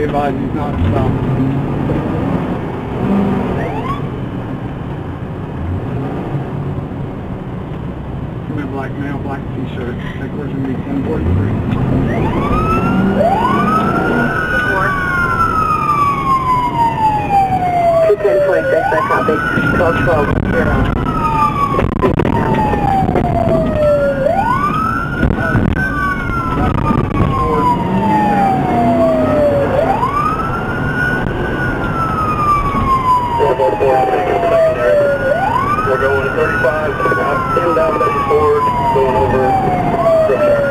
Be advised, he's not stopped. Black male, black t-shirt. Heckler's going to be 1043. 210.6, I copy. 1212, 0. We're going 35, inbound base forward, going over Brookshire.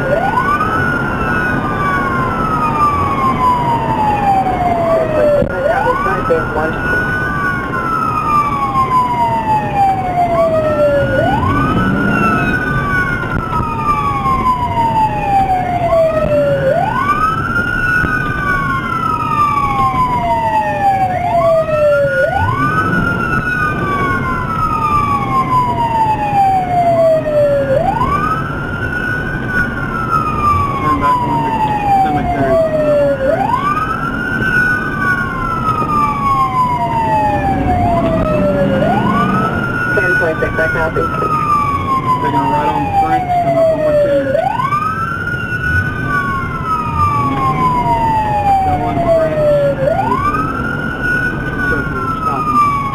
Copy. Taking a right on Franks, come up on my 2. Going Franks, circle, stopping.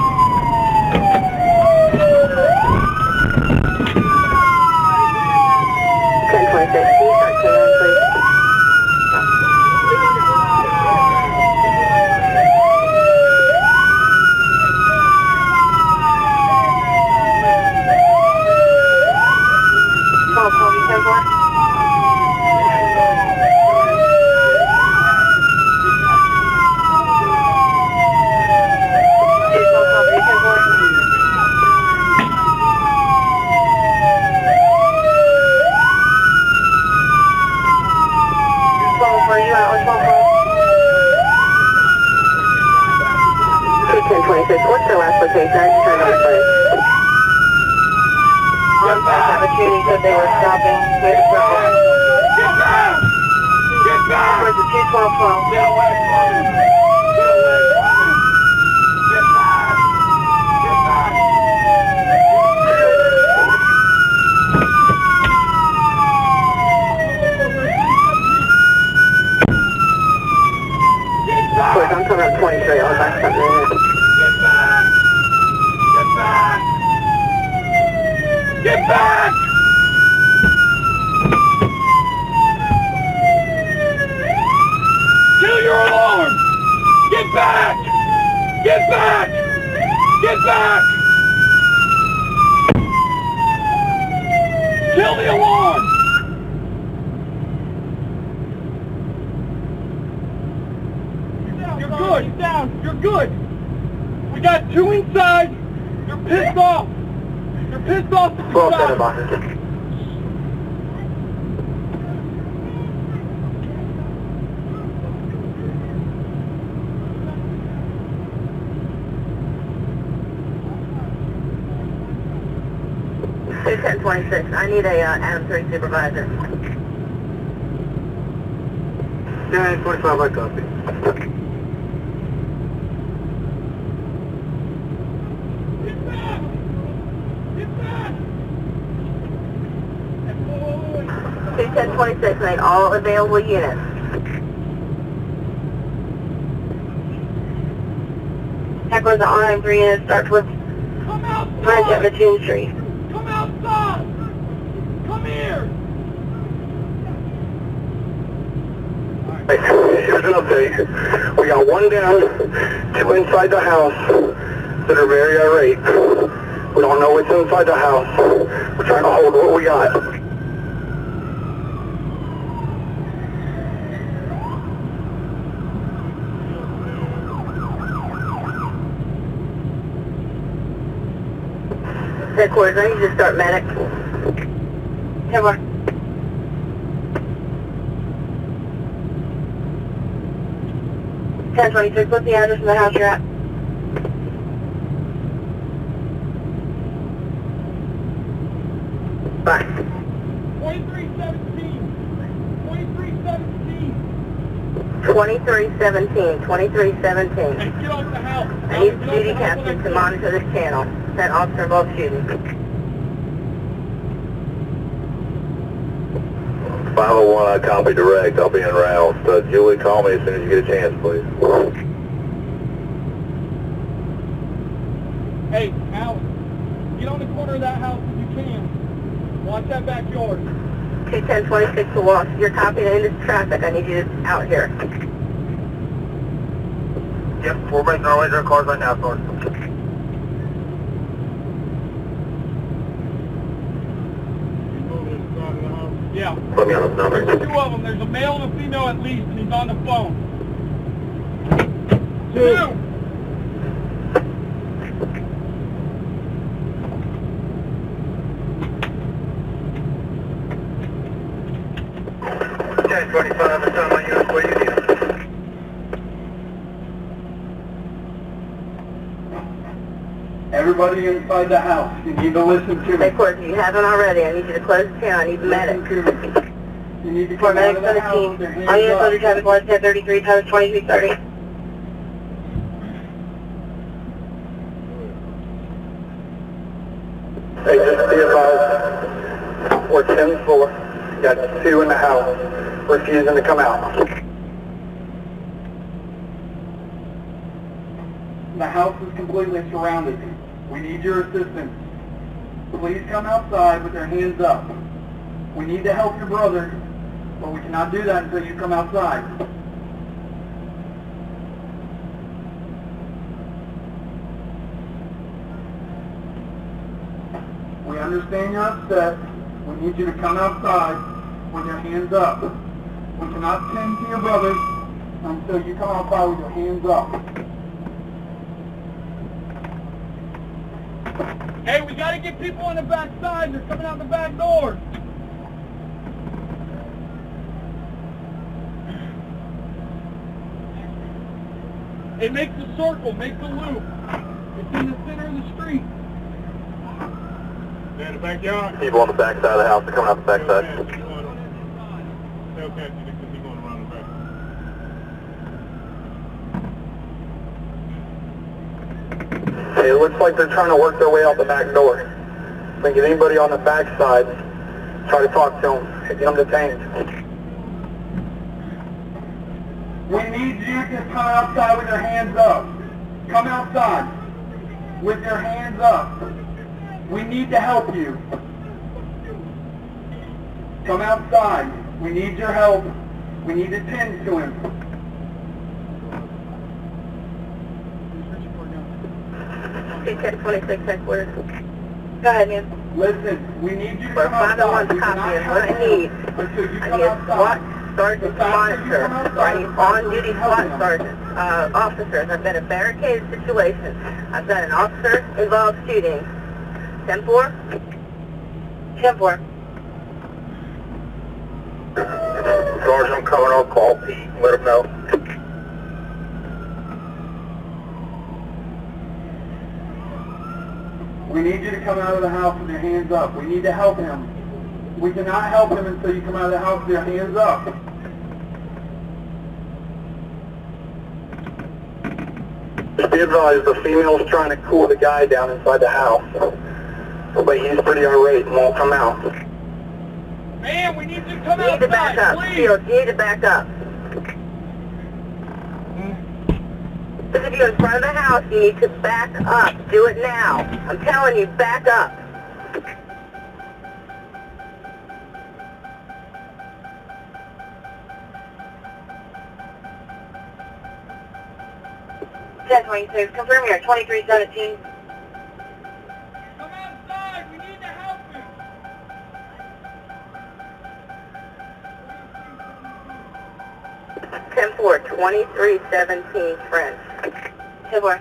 1026, can you start turning, please? Where you at? Which one? 1026. What's their last location? I just turned on the phone. On opportunity said they were stopping. Wait a second. Get back! Get back! Where's the 21212? Get away from him! Get away from him! Get back! Get back! Quick, I'm coming up 23. I'll back something in here. Get back! Get back! Get back! Kill your alarm! Get back! Get back! Get back! Kill the alarm! You're good. He's down. You're good. We got 2 inside. You're pissed off. You're pissed off. 12 center boxes. It's 1026. I need a Adam 3 supervisor. 1025, I copy. Get back! Get back! 1026. Need all available units. Heckler's the RM3 unit starts with Come Bridge at outside! Mattoon Street. Come outside! Come here! Here's an update. We got 1 down, 2 inside the house that are very irate. We don't know what's inside the house. We're trying to hold what we got. Headquarters, I need you to start medic. Come on. 1026, what's the address of the house you're at? Bye. 2317! 2317! 2317, 2317. Hey, get off the house. I need the duty captain to monitor this channel. That officer involved shooting. 501, I copy direct. I'll be en route. Julie, call me as soon as you get a chance, please. Hey, Alan, get on the corner of that house if you can. Watch that backyard. 21026 to Walsh. You're copying into traffic. I need you out here. Yep, we're making our way to our cars right now, Sergeant. Yeah. Put me on the number. There's 2 of them. There's a male and a female at least, and he's on the phone. 2. Okay, 25, it's on my unit. Where you need them? Everybody inside the house, you need to listen to me. Headquarters, if you haven't already, I need you to close the channel. I need medics. You need to For come out medics of on the the house team. with your hands On units up. under traffic 11033 times 2330. Hey, just be advised, we're 10-4. Got 2 in the house, refusing to come out. The house is completely surrounded. We need your assistance. Please come outside with your hands up. We need to help your brother, but we cannot do that until you come outside. We understand you're upset. We need you to come outside with your hands up. We cannot tend to your brother until you come outside with your hands up. Hey, we gotta get people on the back side. They're coming out the back door. It makes a circle, makes a loop. It's in the center of the street. In the backyard? People on the back side of the house are coming out the back side. Okay, he's going around the back. Hey, it looks like they're trying to work their way out the back door. If we can get anybody on the back side, try to talk to them, get them detained. We need you to come outside with your hands up. Come outside with your hands up. We need to help you. Come outside. We need your help. We need to tend to him. 21026 headquarters. Go ahead, man. Listen, we need you to For come outside. 501's We cannot copy, help what I you need. until you I come need a outside. SWAT sergeant The to faster you monitor. come outside, I need the faster on-duty you help SWAT them. sergeants, officers. I've got a barricaded situation. I've got an officer-involved shooting. 10-4? 10-4. Sergeant, I'm coming, I'll call Pete, let him know. We need you to come out of the house with your hands up. We need to help him. We cannot help him until you come out of the house with your hands up. Just be advised, the female's trying to cool the guy down inside the house. But he's pretty irate and won't come out. Man, we need you to come You need to back up. Fields, you need to back up. If you're in front of the house, you need to back up. Do it now. I'm telling you, back up. Confirm here, 2317. Come outside, we need to help you. Ten 4, 2317, French. 10-4.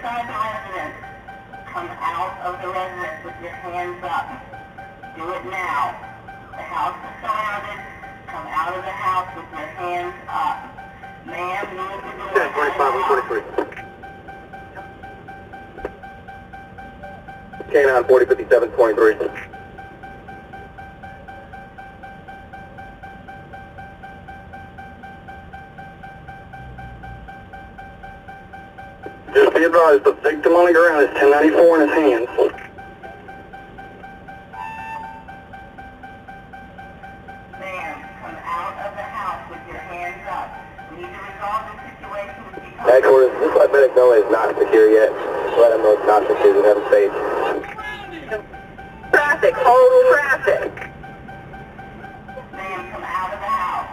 inside the residence, come out of the residence with your hands up. Do it now. The house is surrounded. Come out of the house with your hands up. Ma'am, you need to do it. 1025 and 23. K9 4057 23. Just be advised, the victim on the ground is 1094 in his hands. Ma'am, come out of the house with your hands up. We need to resolve the situation with the Headquarters, just let medic know it's not secure yet. Let him know it's not secure. We have him safe. traffic, hold traffic. Ma'am, come out of the house.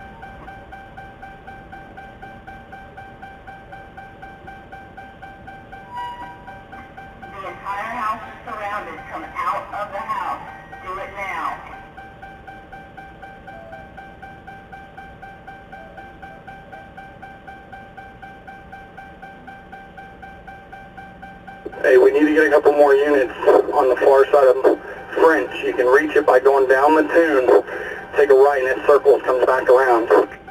The entire house is surrounded. Come out of the house. Do it now. Hey, we need to get a couple more units on the far side of French. You can reach it by going down the tune, take a right, and it circles, comes back around.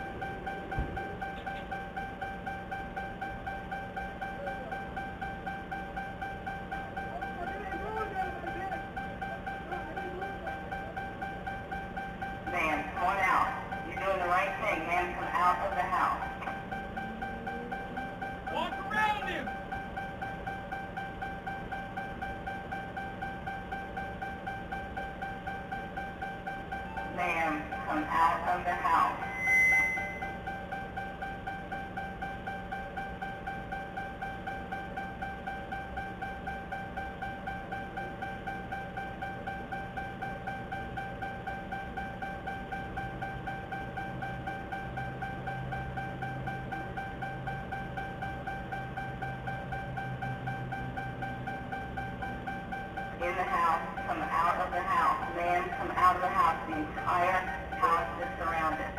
Ma'am, come on out. You're doing the right thing. Ma'am, come out of the house. Walk around him! Ma'am, come out of the house. In the house, come out of the house. Ma'am, come out of the house. The entire house is surrounded.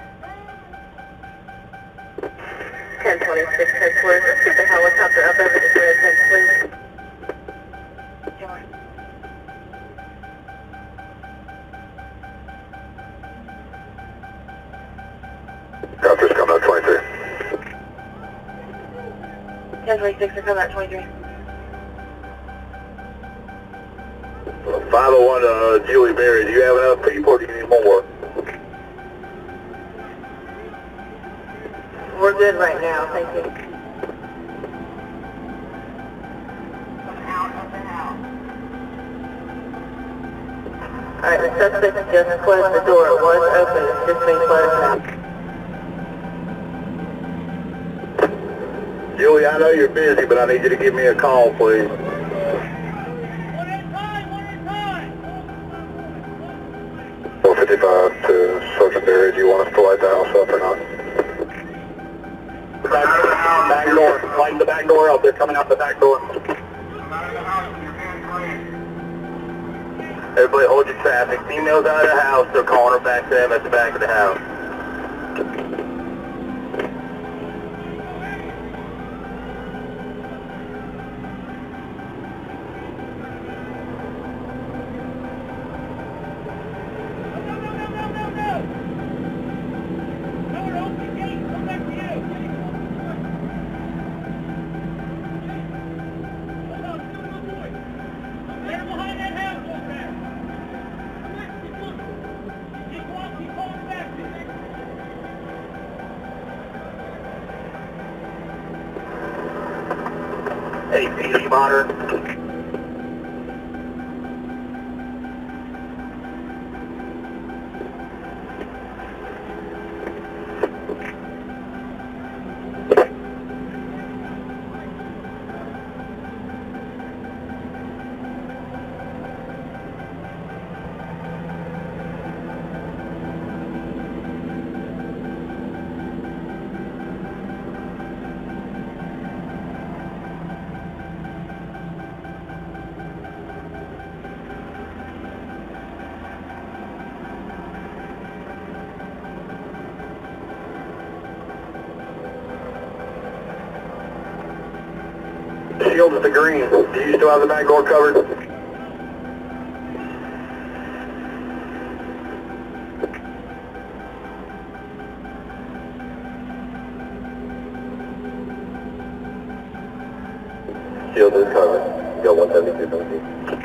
1026 headquarters. Let's get the helicopter up over this residence, please. John. Helicopter's coming out 23. 1026 are coming out 23. 501 Julie Berry, do you have enough people or do you need more? We're good right now, thank you. Come out of the house. Alright, the suspect just closed the door. It was open, it's just been closed now. Julie, I know you're busy, but I need you to give me a call, please. One at a time, one at a time! 455 to Sergeant Berry, do you want us to light the house up or not? Back door, light the back door up, they're coming out the back door. Everybody hold your traffic, females out of the house, they're calling her back to them at the back of the house. Hey, PD monitor. Shield is the green. Do you still have the back door covered? Shield is covered. Shield 172, 17.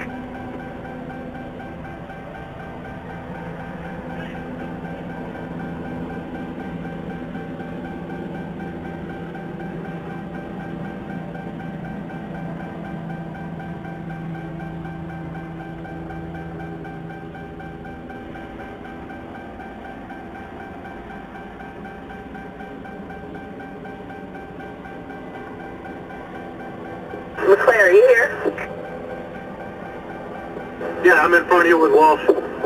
McClare, are you here? Yeah, I'm in front of you with Walsh.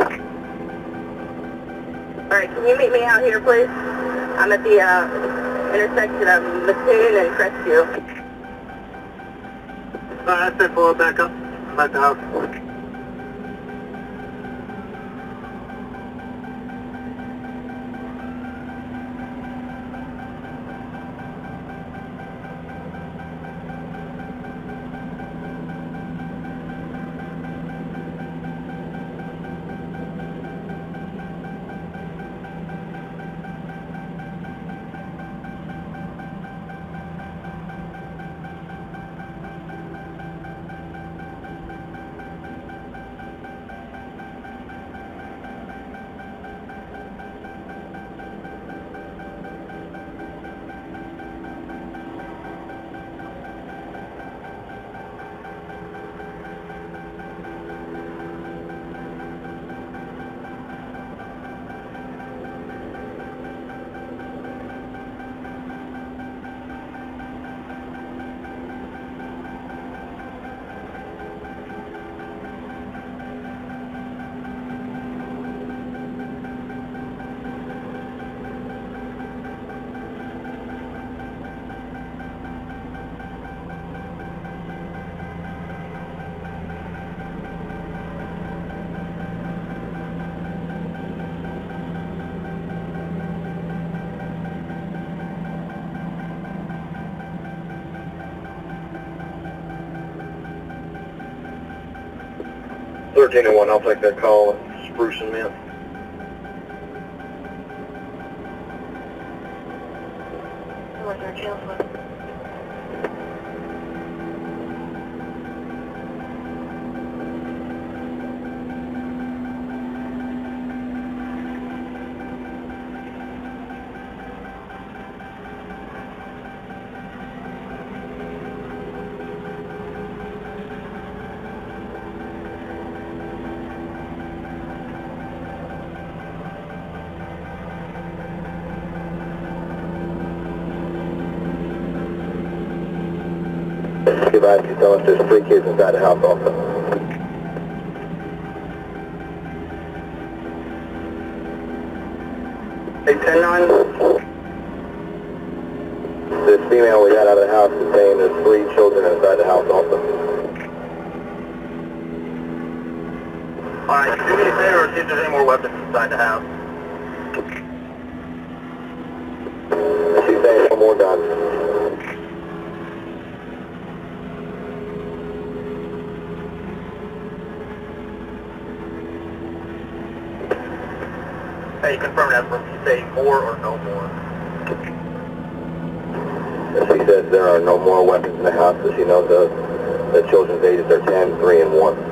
Alright, can you meet me out here, please? I'm at the intersection of Mattoon and Crestview. Alright, that's it. Pull it back up. I'm at the house. Thirteen and 1, I'll take that call. Spruce and Mint. What's our jail for? Give out, you tell us there's 3 kids inside the house also. Hey, 10-9. This female we got out of the house is saying there's 3 children inside the house also. Alright, do me a favor and see if there's any more weapons inside the house. She's saying 1 more gun. Hey, confirm that for me. You say more or no more? She says there are no more weapons in the house, so she knows the children's ages are 10, 3, and 1.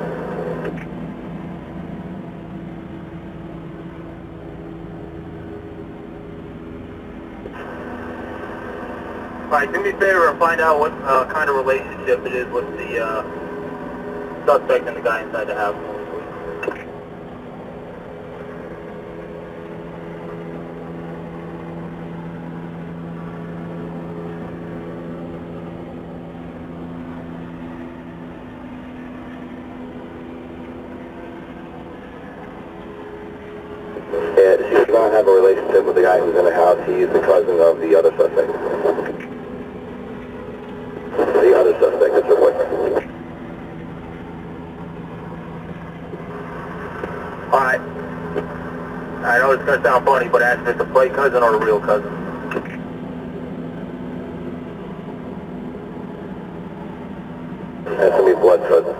Alright, do me a favor and find out what kind of relationship it is with the suspect and the guy inside the house. Yeah, she does not have a relationship with the guy who's in the house. He is the cousin of the other suspect. The other suspect is her boyfriend. Alright. I know it's going to sound funny, but ask if it's a play cousin or a real cousin. Bloodfoot.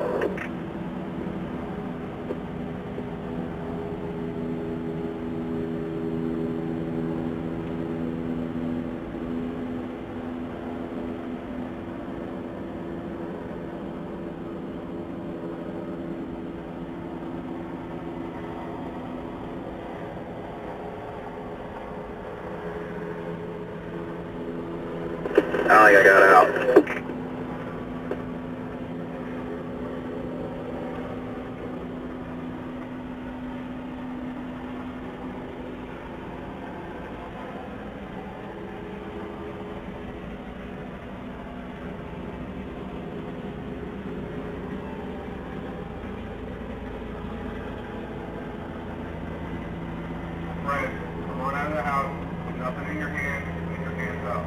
I think I got out. Right, come on out of the house, nothing in your hand, and your hands up.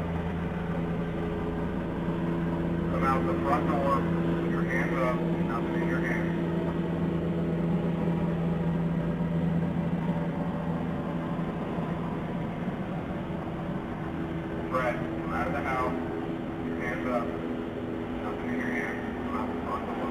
Come out the front door with your hands up, nothing in your hand. Fred, come out of the house, your hands up, nothing in your hand, come out the front door.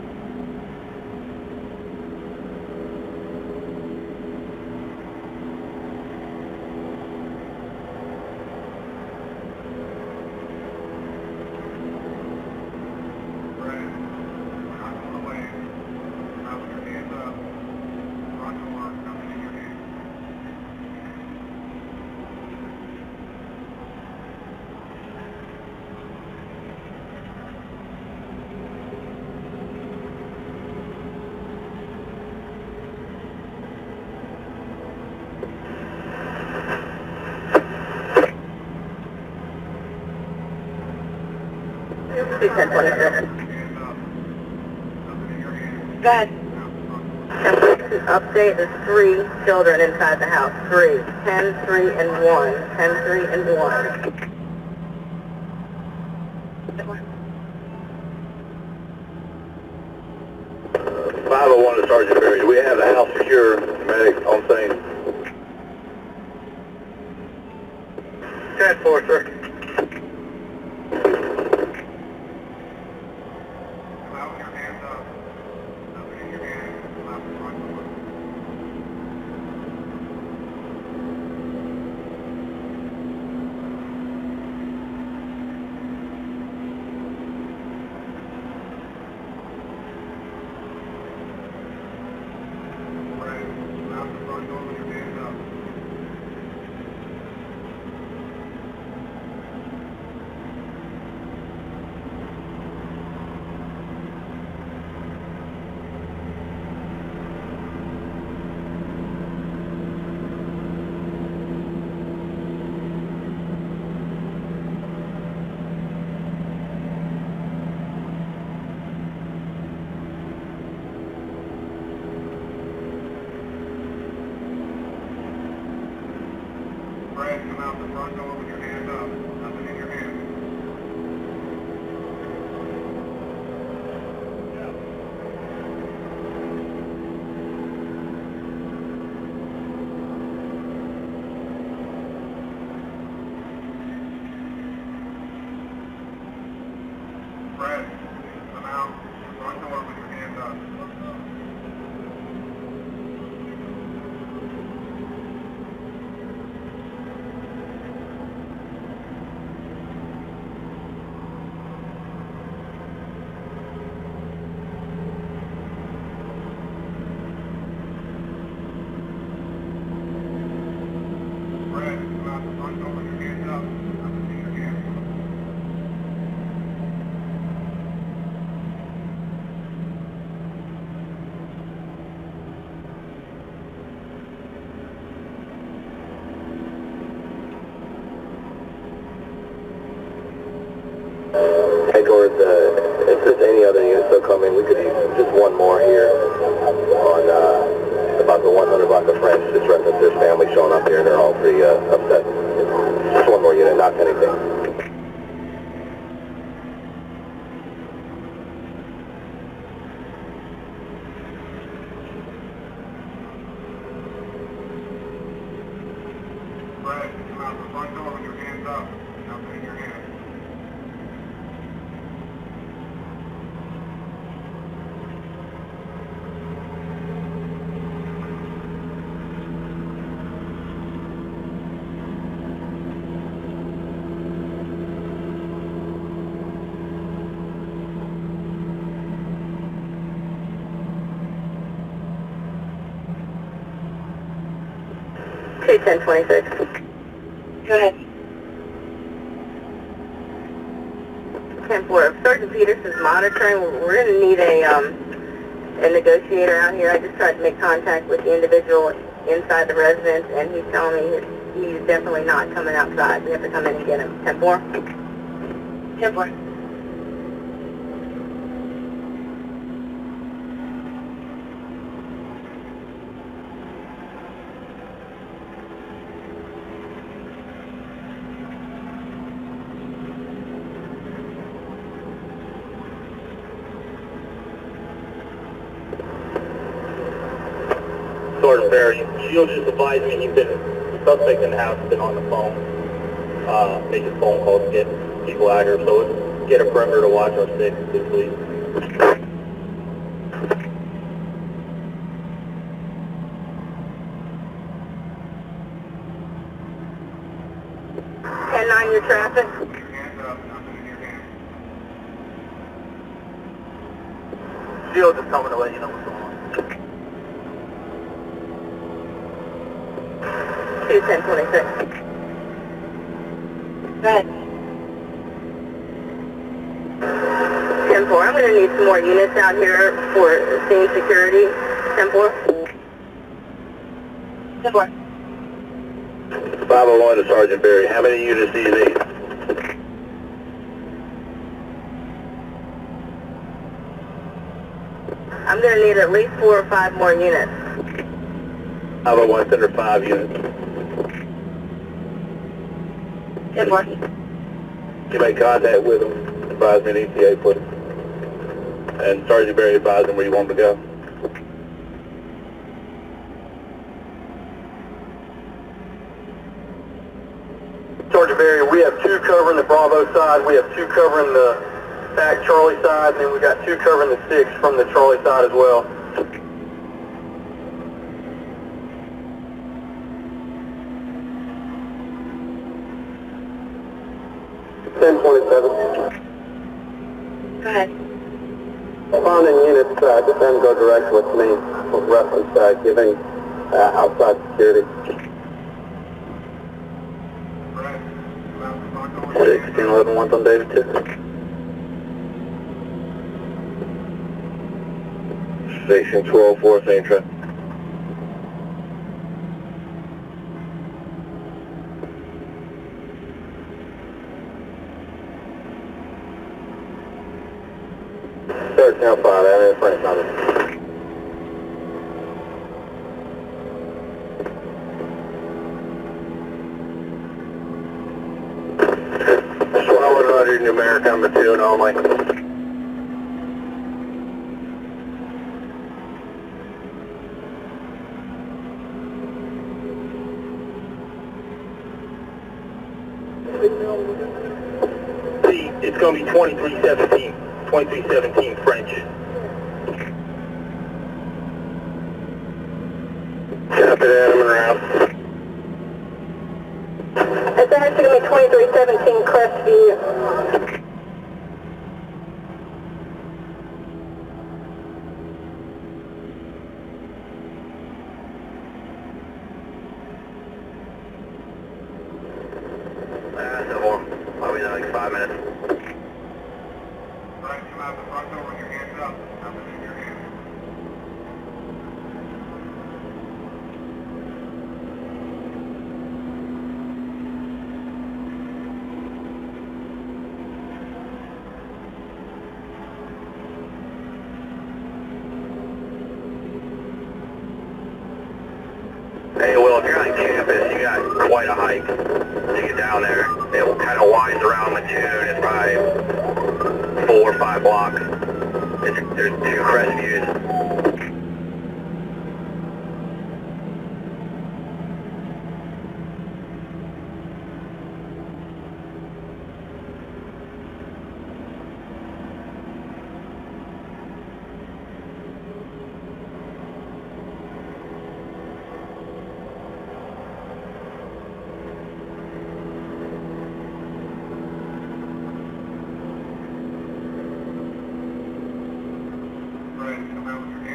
Go ahead. Update, there's 3 children inside the house. 3. 10, 3, and 1. 10, 3, and 1. 501 to Sergeant Berry. We have the house secure. Medic on scene. 10-4, sir. Fred, come out the front door with your hands up, nothing in your hand. Fred, come out the front door with your hands up. Fred, come out the front door with your hands up, nothing in your hand. Hey, Gord, if there's any other units still coming, we could use just one more here on about the 100 block of French. Just reference this family showing up here, and they're all pretty upset. Just one more unit, not anything. Fred, come out the front door with your hands up, nothing in your hand. 21026. Go ahead. 10-4. Sergeant Peters is monitoring. We're going to need a negotiator out here. I just tried to make contact with the individual inside the residence, and he's telling me he's definitely not coming outside. We have to come in and get him. 10-4. 10-4. Sergeant Barry, Shield just advised me the suspect in the house has been on the phone, making phone calls to get people out here, so get a perimeter to watch our 6, please. Your traffic. Hands up, nothing in your hand. Shield just coming to let you know what's going on. 21026. Go ahead. 10-4. I'm going to need some more units out here for scene security. 10-4. 10-4. 501 to Sergeant Barry. How many units do you need? I'm going to need at least 4 or 5 more units. 501 under 5 units. 10-4. You make contact with him, advise me an ETA, please. And Sergeant Barry advised him where you want him to go. Sergeant Barry, we have 2 covering the Bravo side, we have 2 covering the back Charlie side, and then we got 2 covering the 6 from the Charlie side as well. Go ahead. Found in units, just have them go direct with me, with reference giving outside security. 1611 1 on David 2. Station 12-4, same trip. Search now 5, I'm in front of it. Numeric on the tune only. It's going to be 2317 French. Copy that, I'm around. It's actually going to be 2317 Crestview. I'll be there like 5 minutes. Right, come out the front door with your hands up, nothing in your hand. Hey, well, if you're on campus, you got quite a hike to get down there. It kind of winds around the tune. It's probably 4 or 5 blocks. There's 2 crest views. Right, come out with your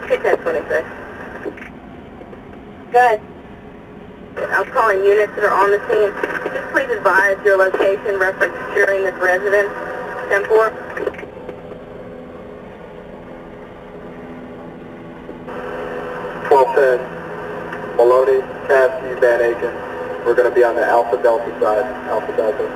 21026. Good. I was calling units that are on the scene. Just please advise your location, reference securing this residence. 10-4. Maloney, Cassidy, Van Aken. We're going to be on the Alpha Delta side, Alpha Delta.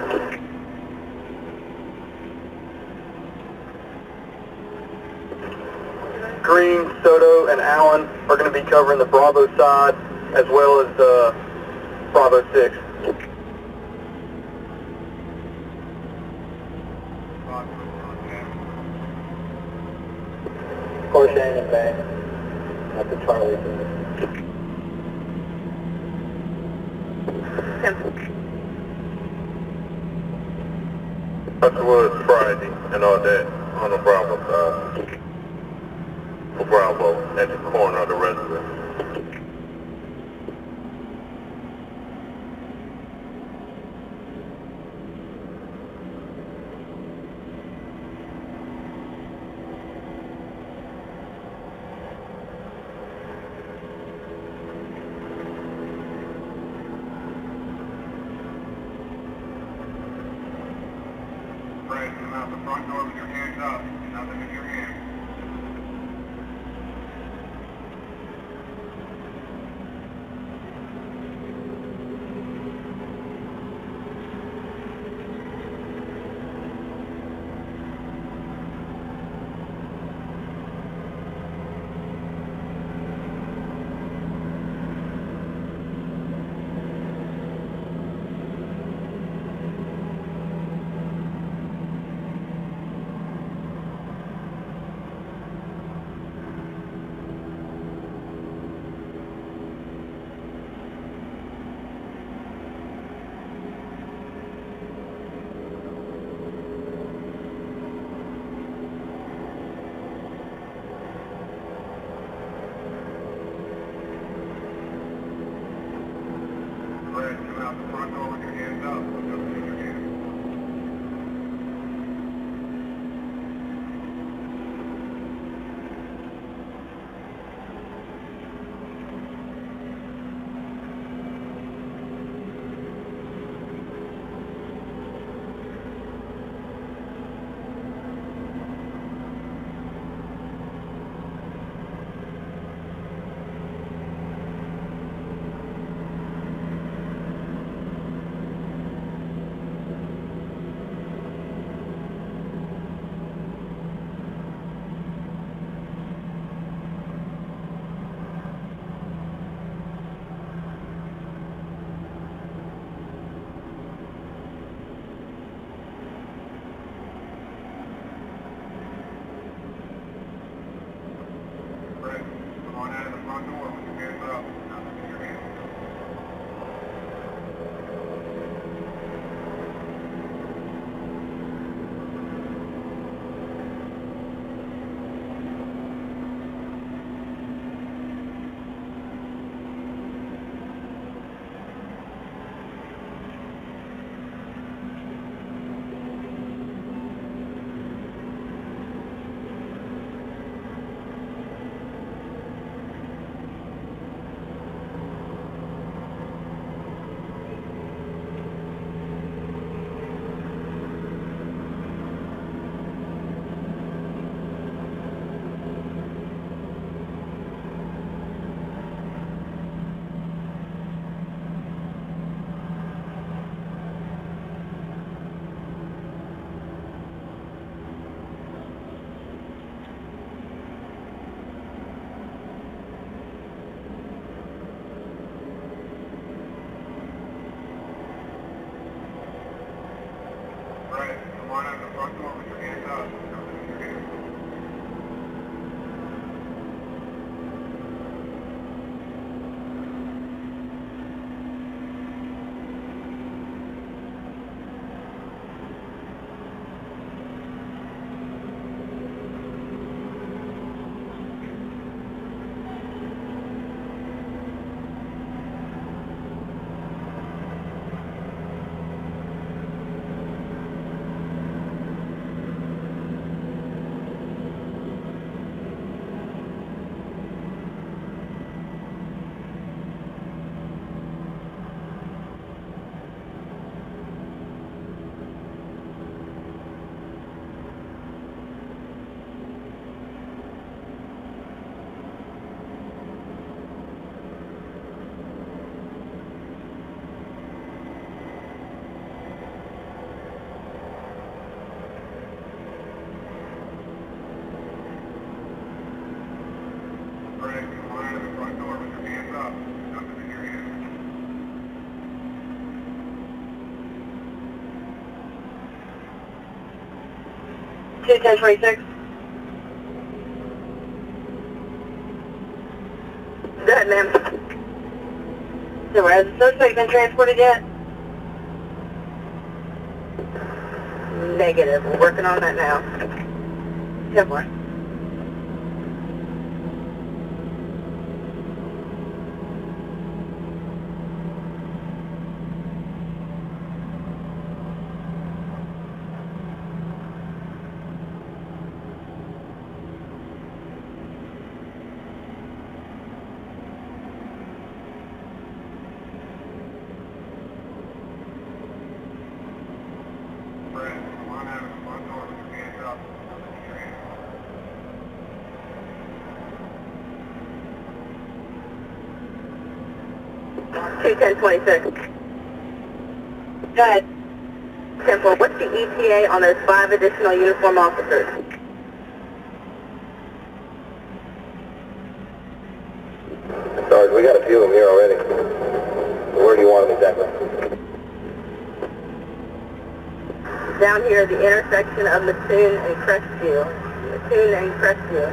Green, Soto, and Allen are going to be covering the Bravo side as well as the Bravo 6. Shane and Bank at the Charlie. That was Friday and all that on the Bravo side. For Bravo at the corner of the residence. Brad, come out the front door with your hands up, nothing in your hand. Brad, come out the front door with your hands up, nothing in your hand. Brad, come on out of the front door with your hands up, nothing in your hand. Brad, come on out of the front door with your hands up, nothing in your hand. 21026. Go ahead, ma'am. So, has the suspect been transported yet? Negative. We're working on that now. 10-4. Two 1026. Go ahead. 10-4. What's the ETA on those 5 additional uniform officers? Sarge, we got a few of them here already. Where do you want them exactly? Down here at the intersection of Mattoon and Crestview. Mattoon and Crestview.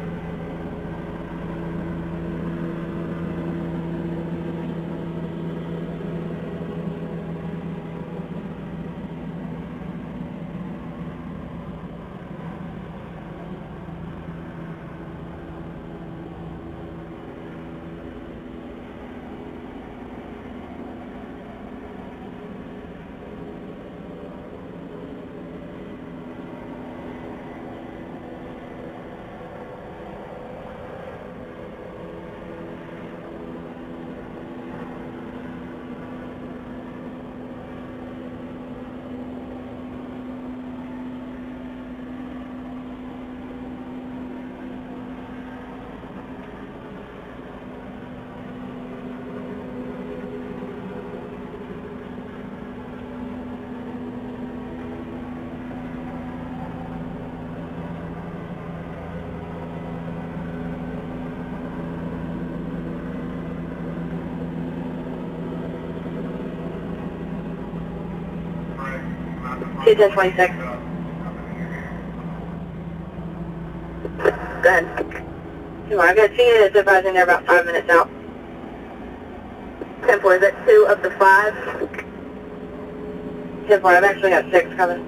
Two 1026. Go ahead. Come on, I've got 2 units advising they're about 5 minutes out. 10-4, is that 2 of the 5? 10-4, I've actually got 6 coming.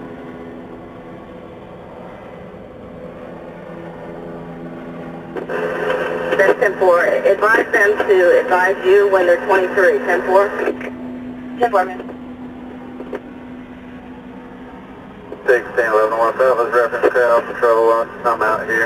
That's 10-4. Advise them to advise you when they're 23. 10-4? 10-4, man. 1611 North Alpha's reference crowd for trouble on. I'm out here.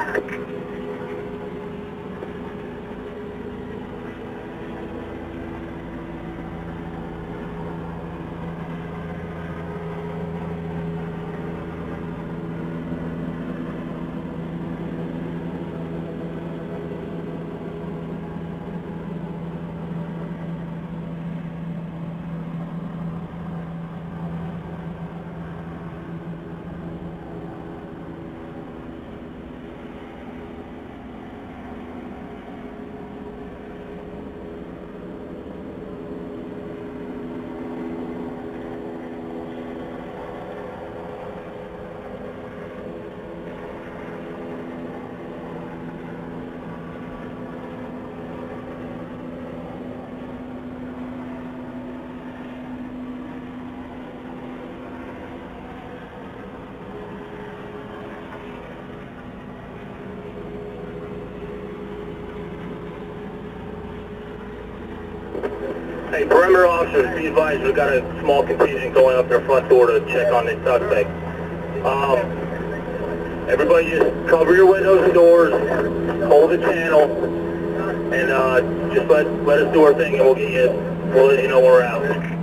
Hey, perimeter officers, be advised, we've got a small contingent going up their front door to check on this suspect. Everybody just cover your windows and doors, hold the channel, and just let us do our thing, and we'll let you know when we're out.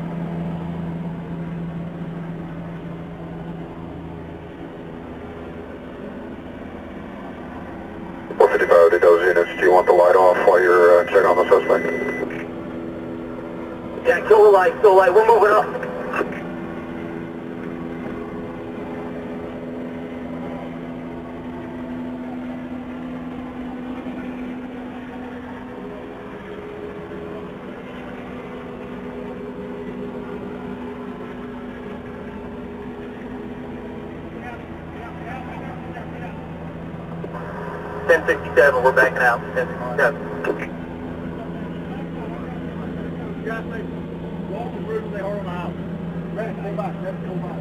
455 to those units. Do you want the light off while you're checking on the suspect? Yeah, kill the light, we're moving up. 1067, we're backing out. 1067. Guys, say, walk the bridge, stay hard on the house. Ready, go back, go back.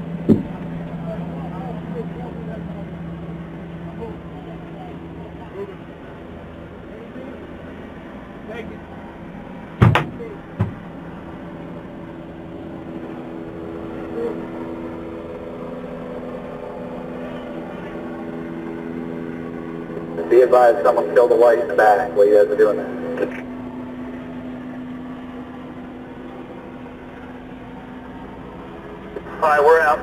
Take it. Be advised, someone killed the white in the back while you guys are doing that. Alright, we're out.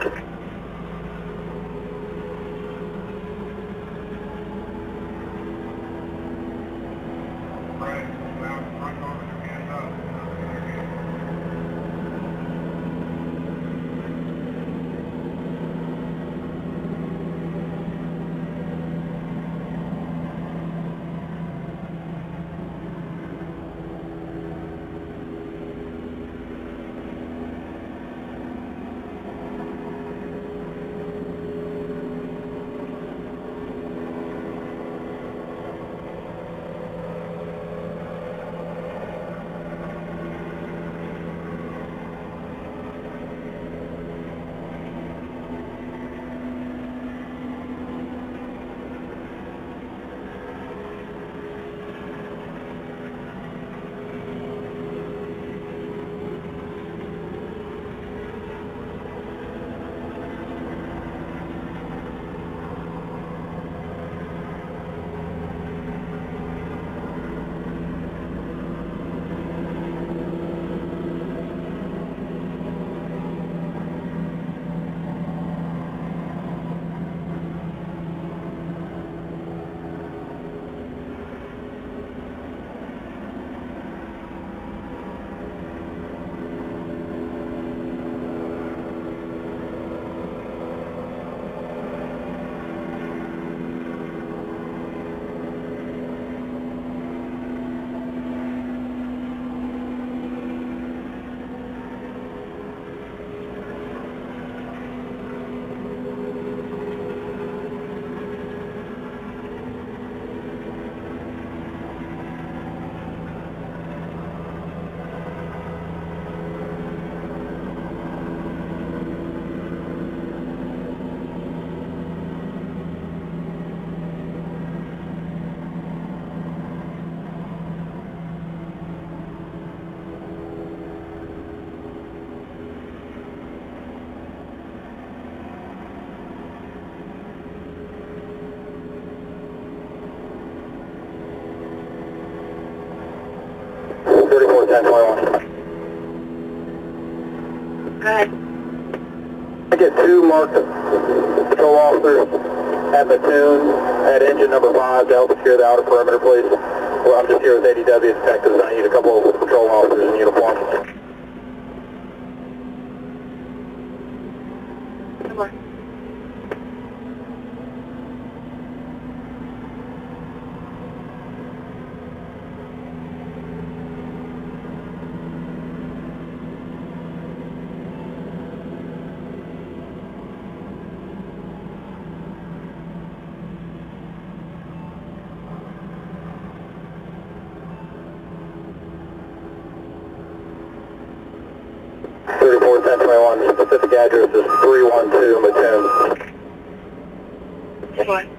Good. I get two marked patrol officers at Mattoon at engine number 5 to help secure the outer perimeter, please. Well, I'm just here with ADW detectives. I need a couple of patrol officers in uniform. Come on. Specific address is 312 Mattoon. Come on.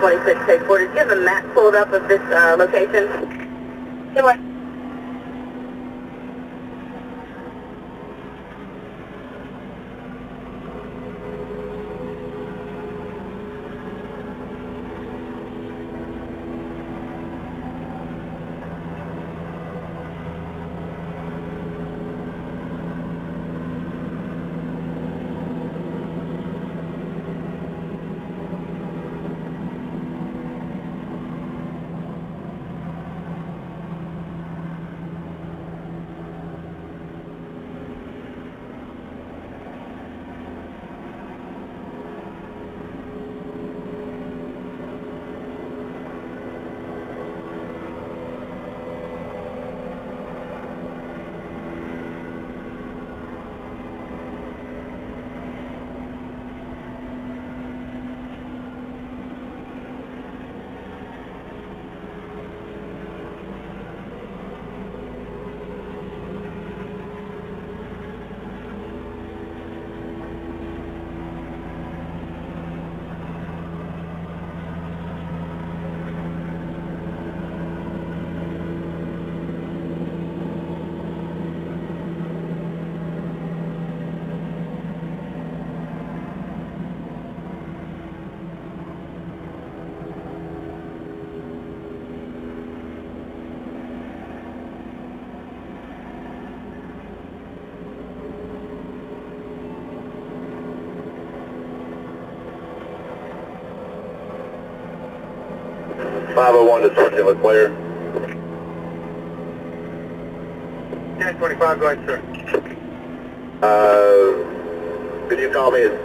1026, take 40. Do you have a map pulled up of this location? Good one. .501 to Sergeant Leclerc. 1025, go ahead, sir. Could you call me?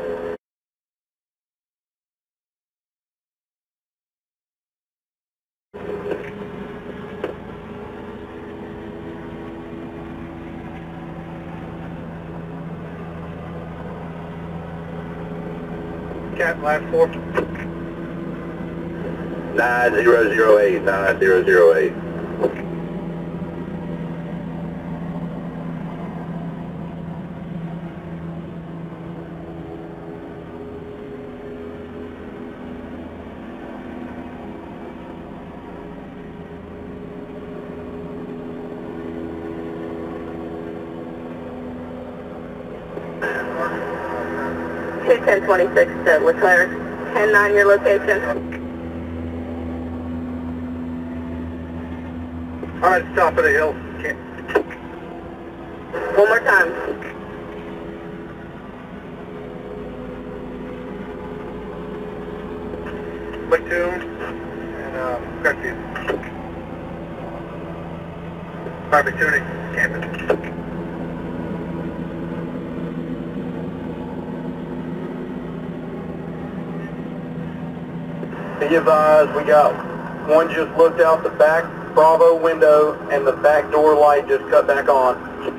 Cat, last four. 9008, 9008. Two 1026 to Leclerc. 10-9 your location. All right, top of the hill. One more time. Platoon and Garfield. Private tuning, campus. Be advised, we got one just looked out the back Bravo window and the back door light just cut back on.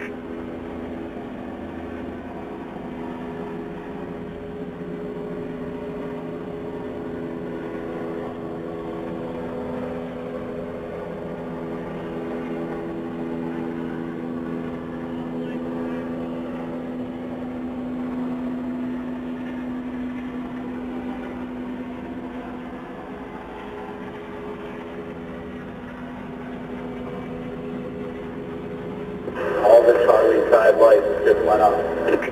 All the Charlie side lights just went off.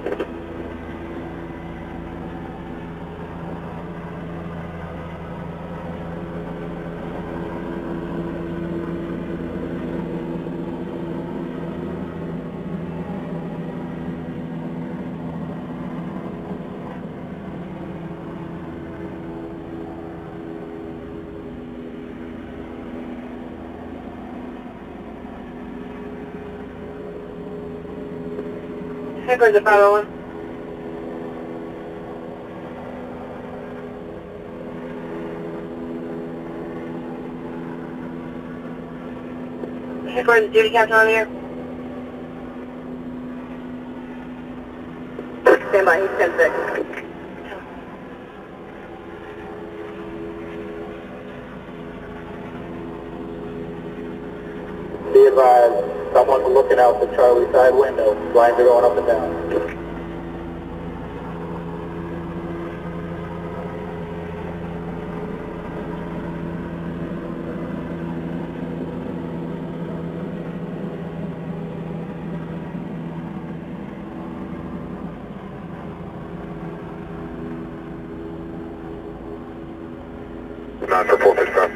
Here goes the 501. Here goes the duty captain on here. Stand by, he's 10-6. Be advised, someone's looking out the Charlie side window. Blinds are going up and down. 9 for 455.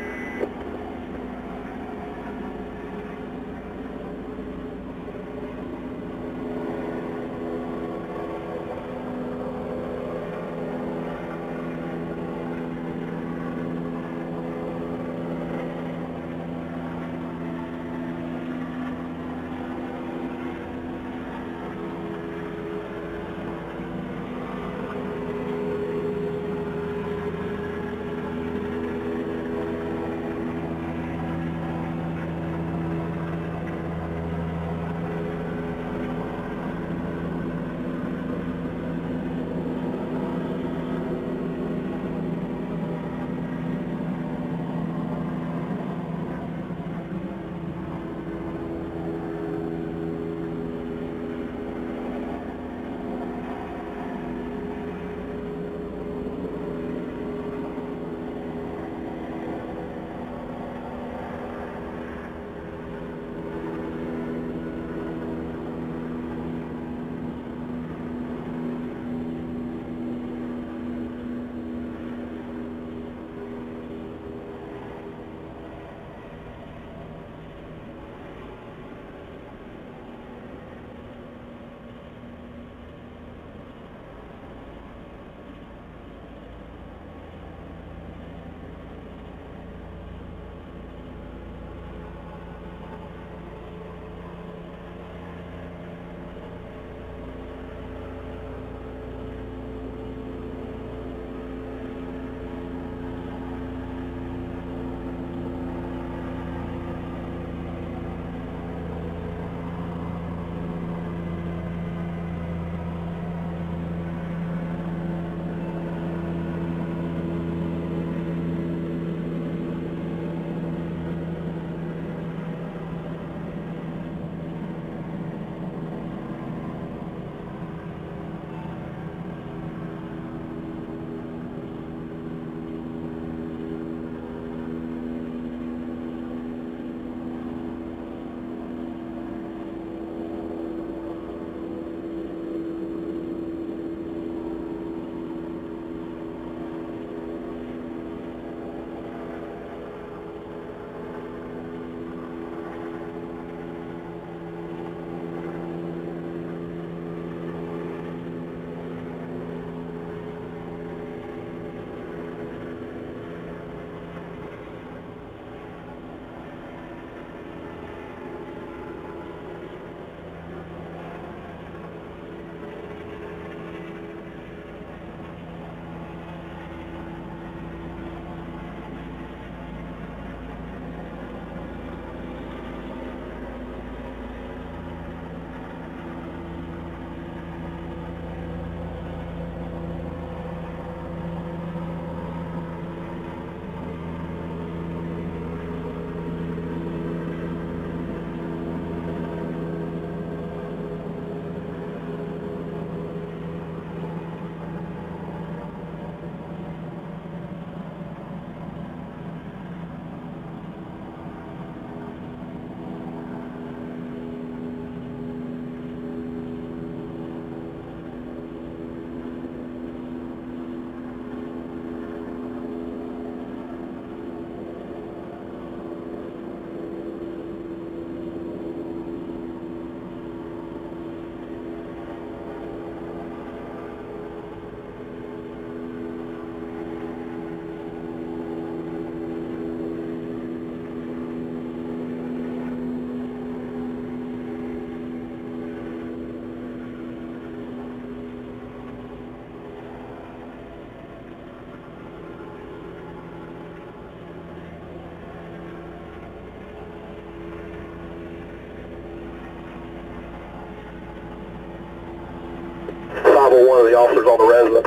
One of the officers on the residence.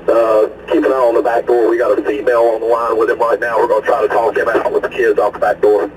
Keep an eye on the back door. We got a female on the line with him right now. We're going to try to talk him out with the kids off the back door.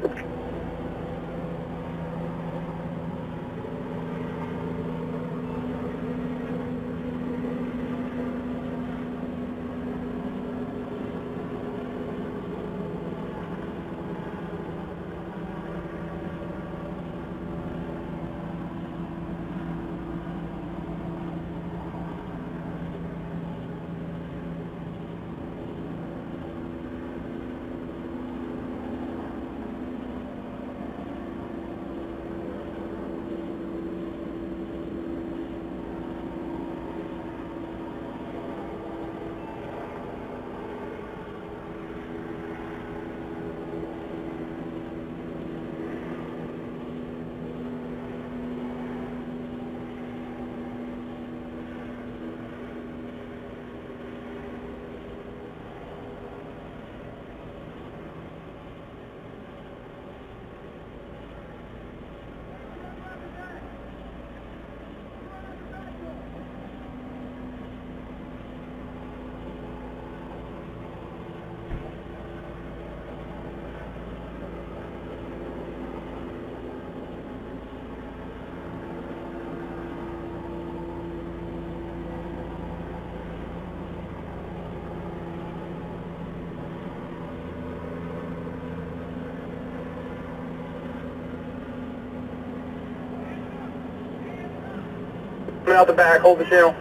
Coming out the back, hold the channel.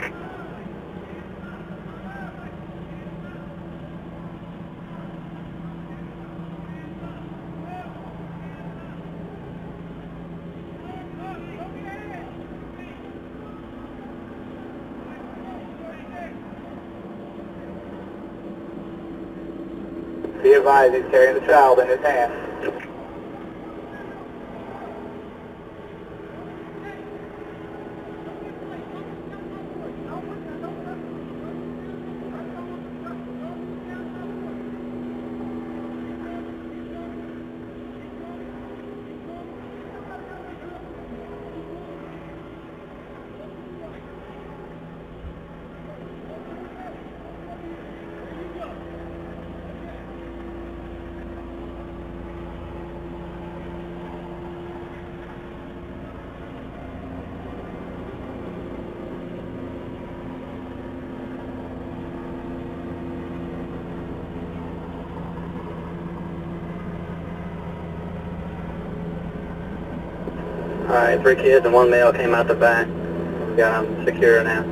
Be advised, he's carrying the child in his hand. Alright, 3 kids and 1 male came out the back. We got them secure now.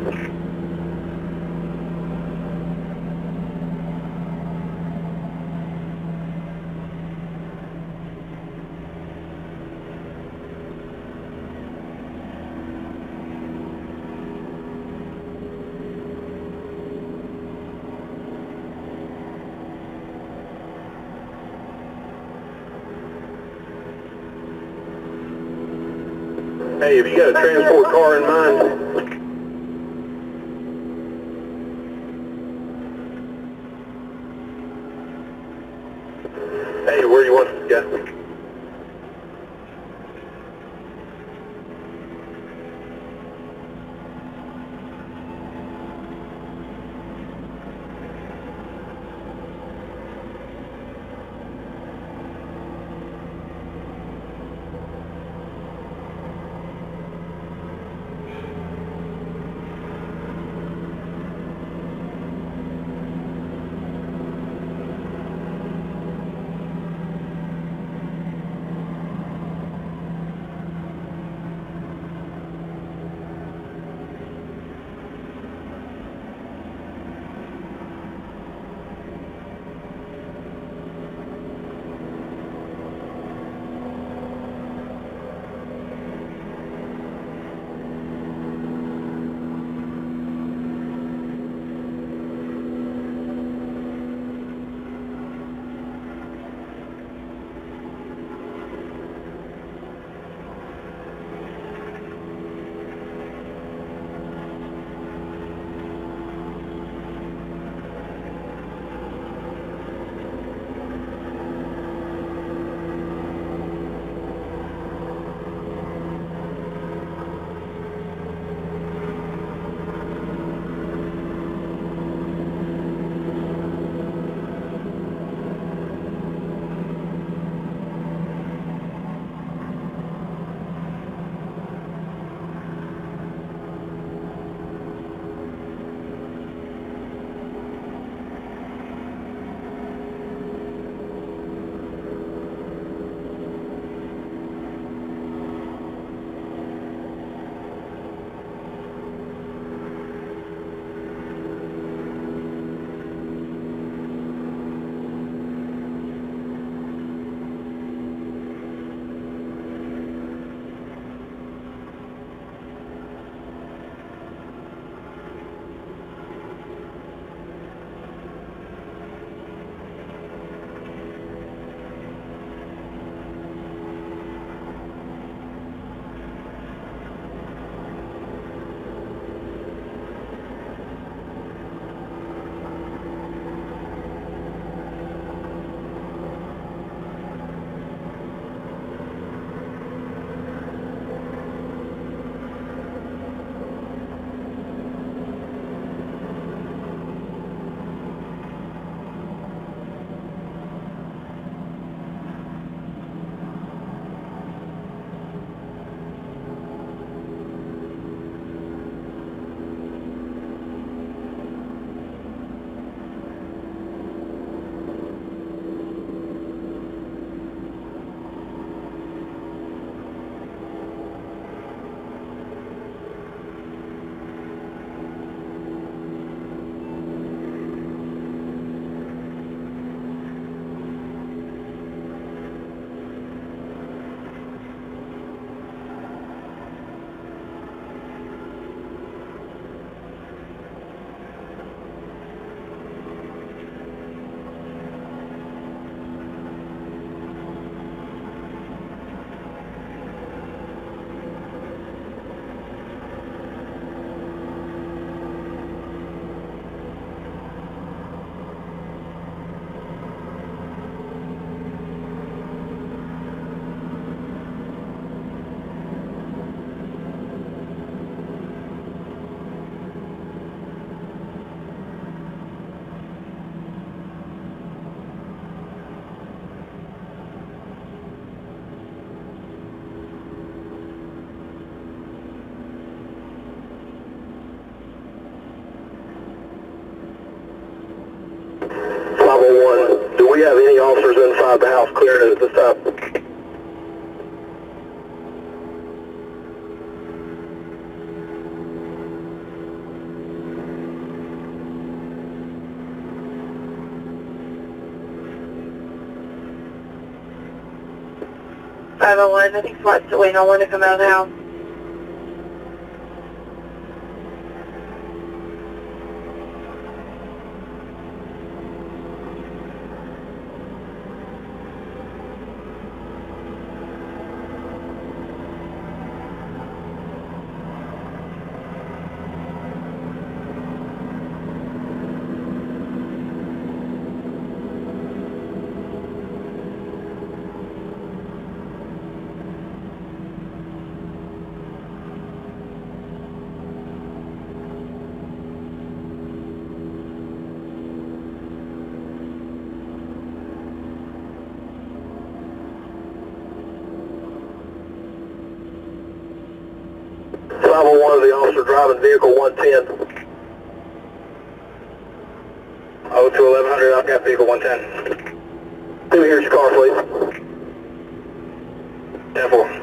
Hey, if you got a transport car in mind, hey, where do you want us to go? we have any officers inside the house clearing it at this time? I think SWAT's still waiting on one to come out of the house. One of the officer driving vehicle 110. 02-1100, I've got vehicle 110. Let me hear your car, please. 10-4.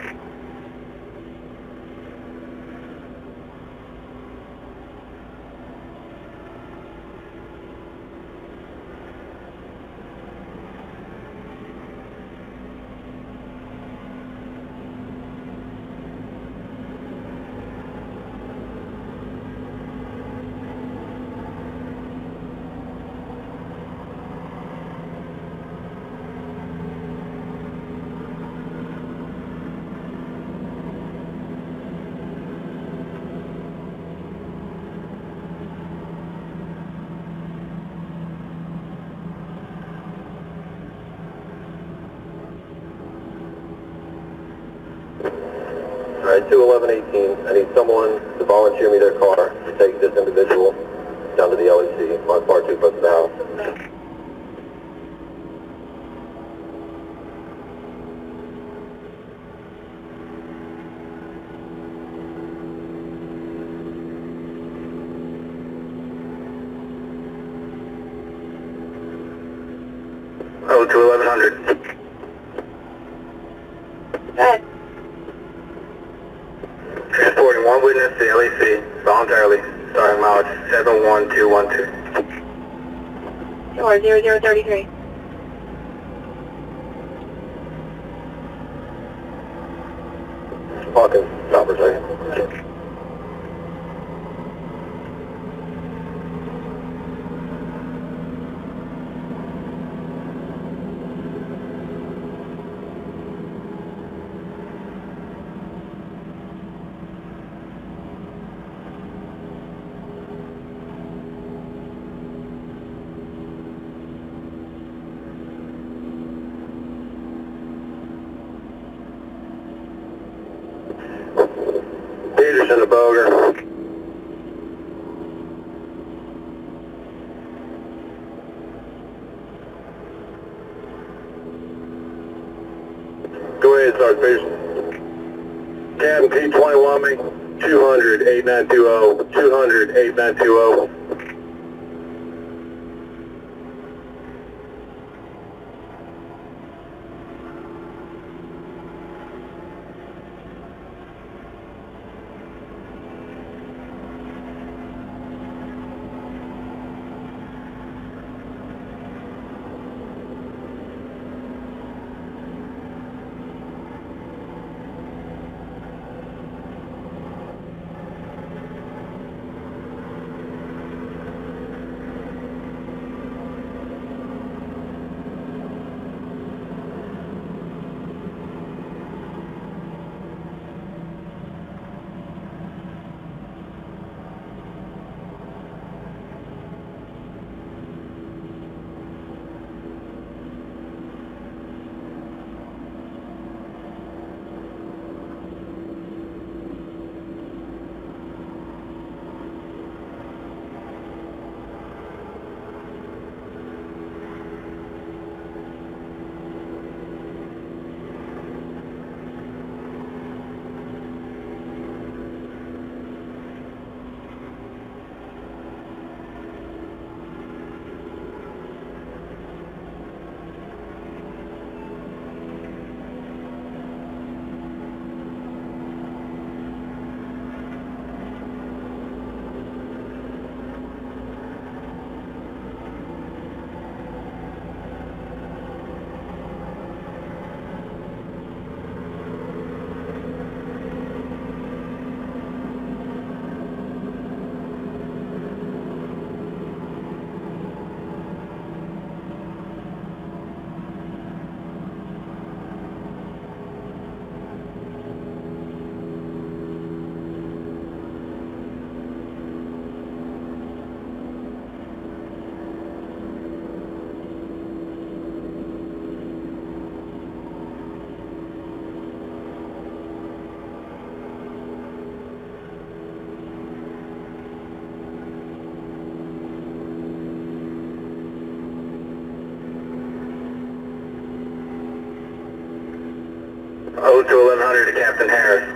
Alright, 21118, I need someone to volunteer me their car to take this individual down to the LEC, Mark Bar 2 close to the house. Oh, to 1100. Go ahead. Transporting one witness to LEC voluntarily, starting mileage 71212. Or 0033. Fucking stop for a second. Peterson to Boger. Go ahead, Sergeant Peterson. Cabin P21 me, 200 8920, 200 8920. 1100 to Captain Harris.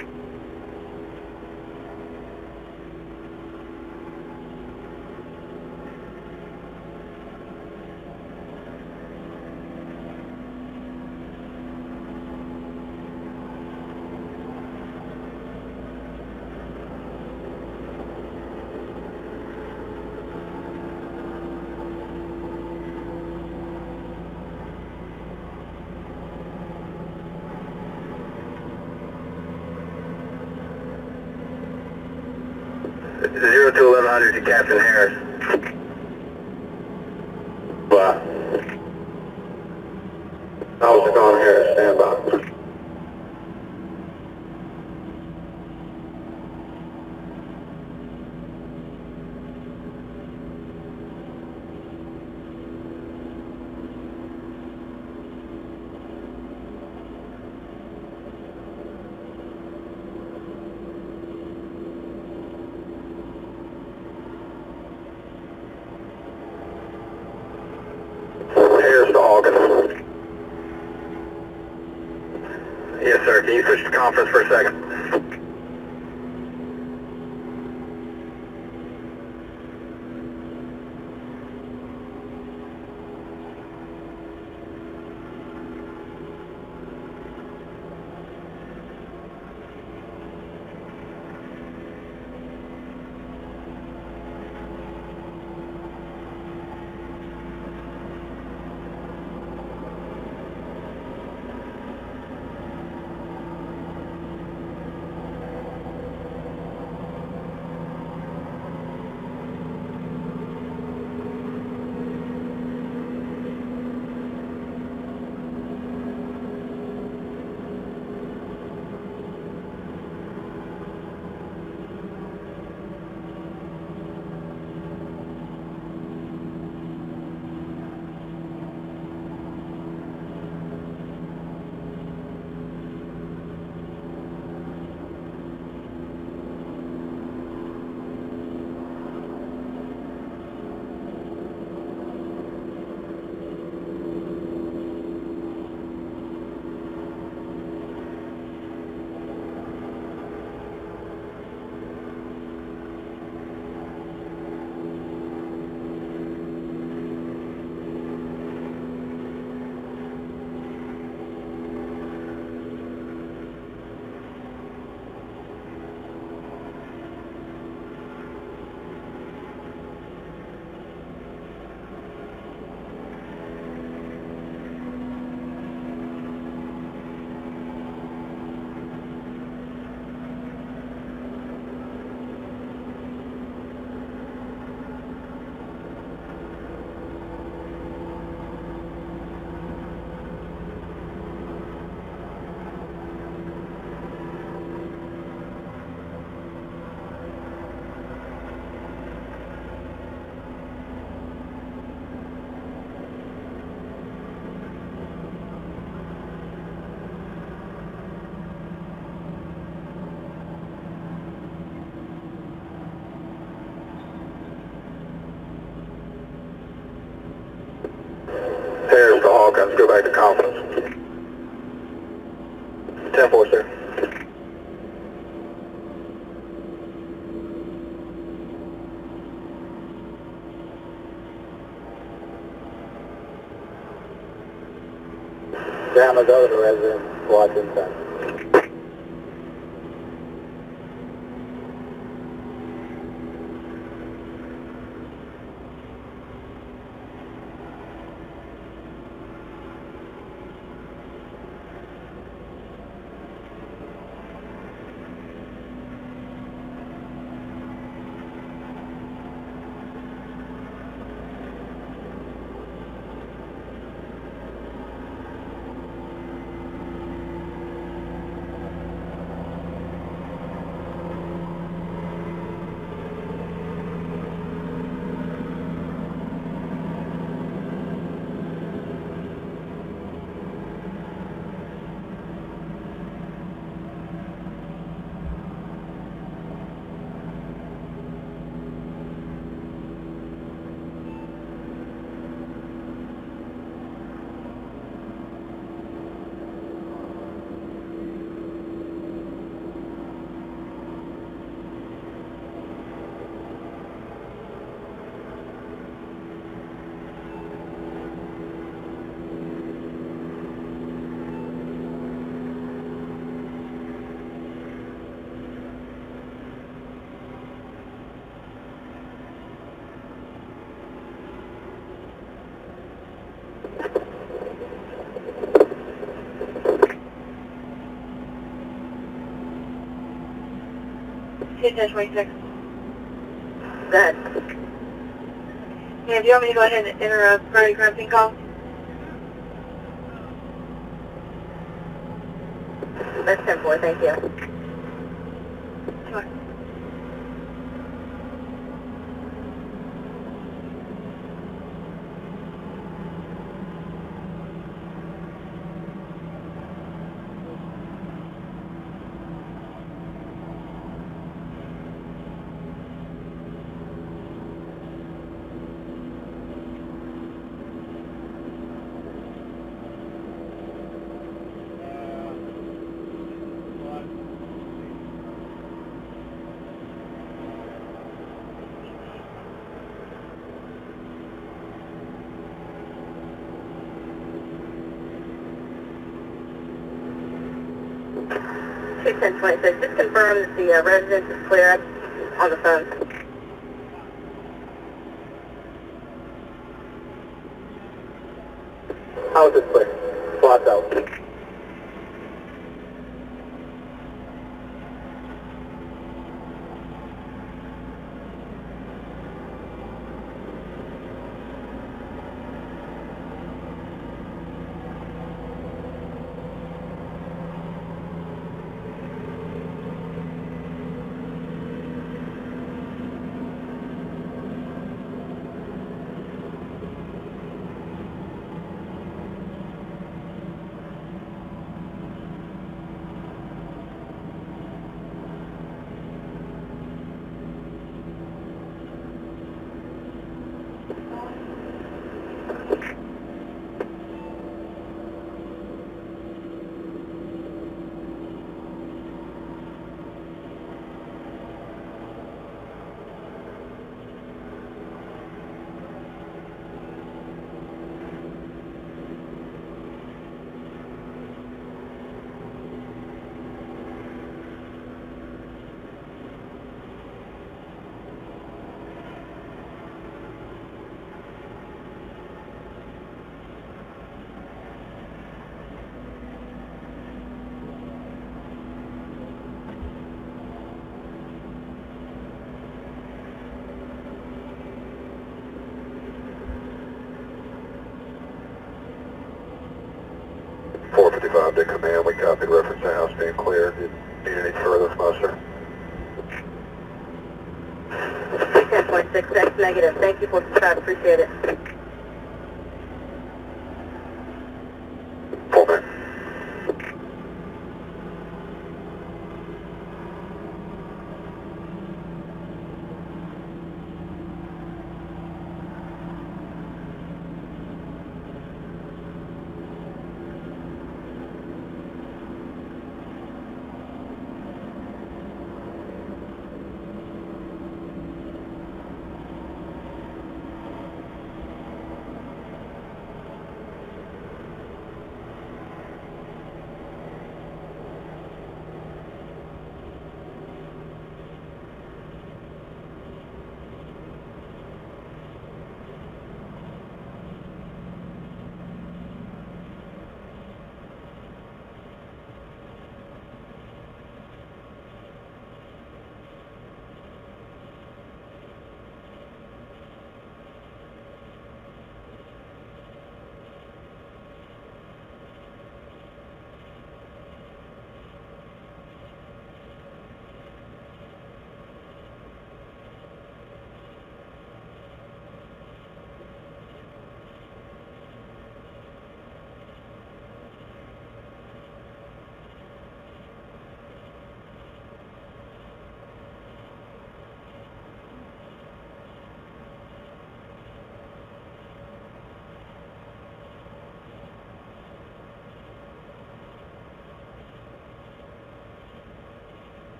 Zero to 1100 to Captain Harris. Wow. How's it going, Harris? Stand by. Harris to Hawkins. Yes, sir. Can you switch to conference for a second? Harris to Hawkins, go back to conference. 10-4, sir. Down is over to resident, watch inside. 1026. Go ahead. Yeah, do you want me to go ahead and enter a priority crime scene call? That's 10-4, thank you. Sure. Six 1026. Just confirm that the residence is clear on the phone. House is clear. Slots out. To command, we copied reference to house being clear. Do you need any further from us, sir? 10.6, that's negative. Thank you for the shot, appreciate it. Full man.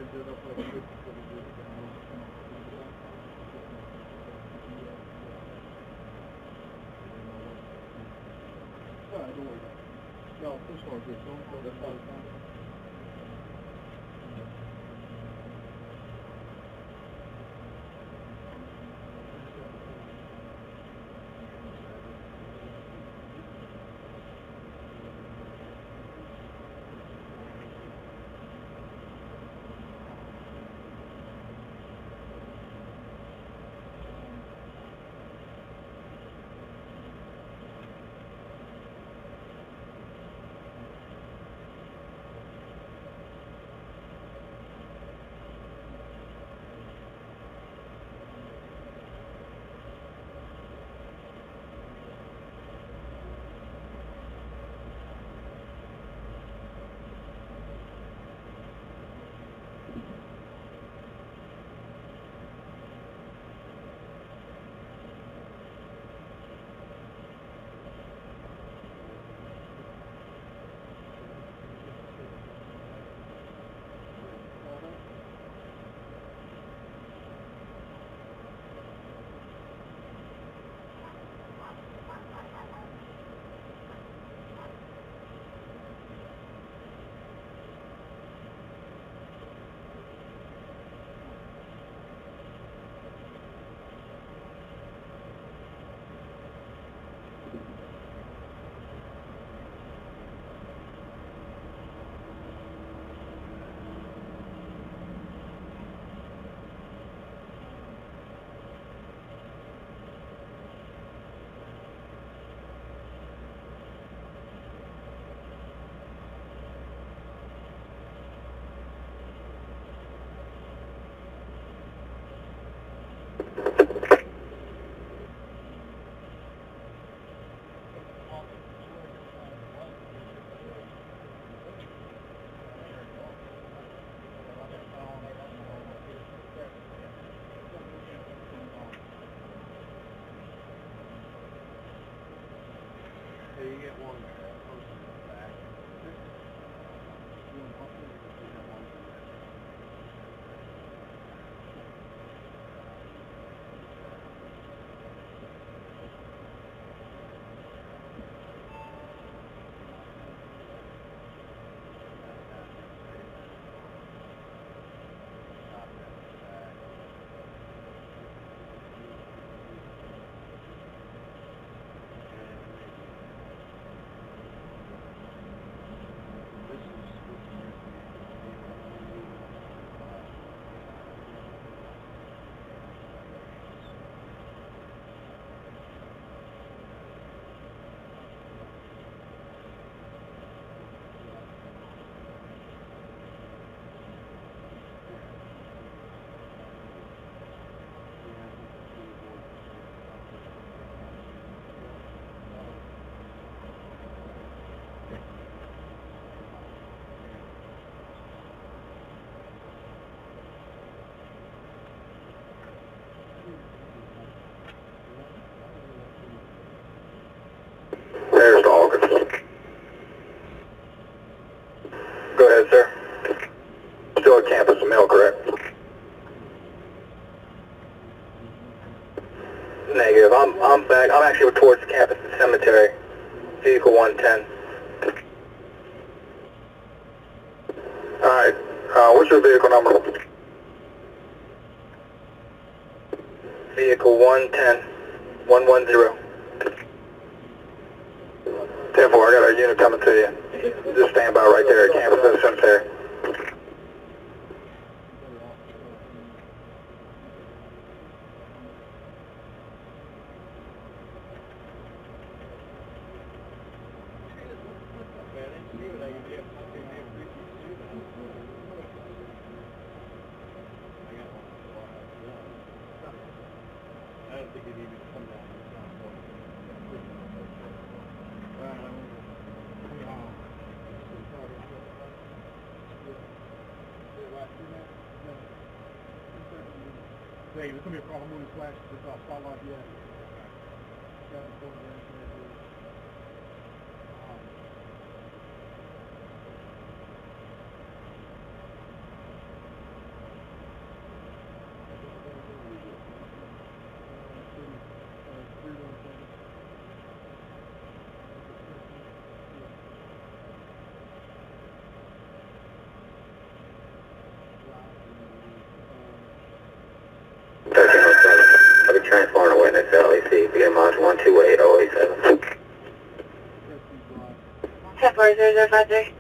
Alright, don't worry about it. No, it's all good. Don't go that far. So you get one person in the back. There's the August. Go ahead, sir. Still at campus mill, correct? Negative. I'm back. I'm actually towards campus cemetery. Vehicle 110. Alright. What's your vehicle number? Vehicle 110. 110. 10-4, I got a unit coming to you. Just stand by right there at campus and cemetery. I don't think it even come down. Hey, there's gonna be a problem when it's flash. It's spotlight, yeah. Got it over there. Transport awareness LAC, begin module 128087. 10-4-0-0-5-3.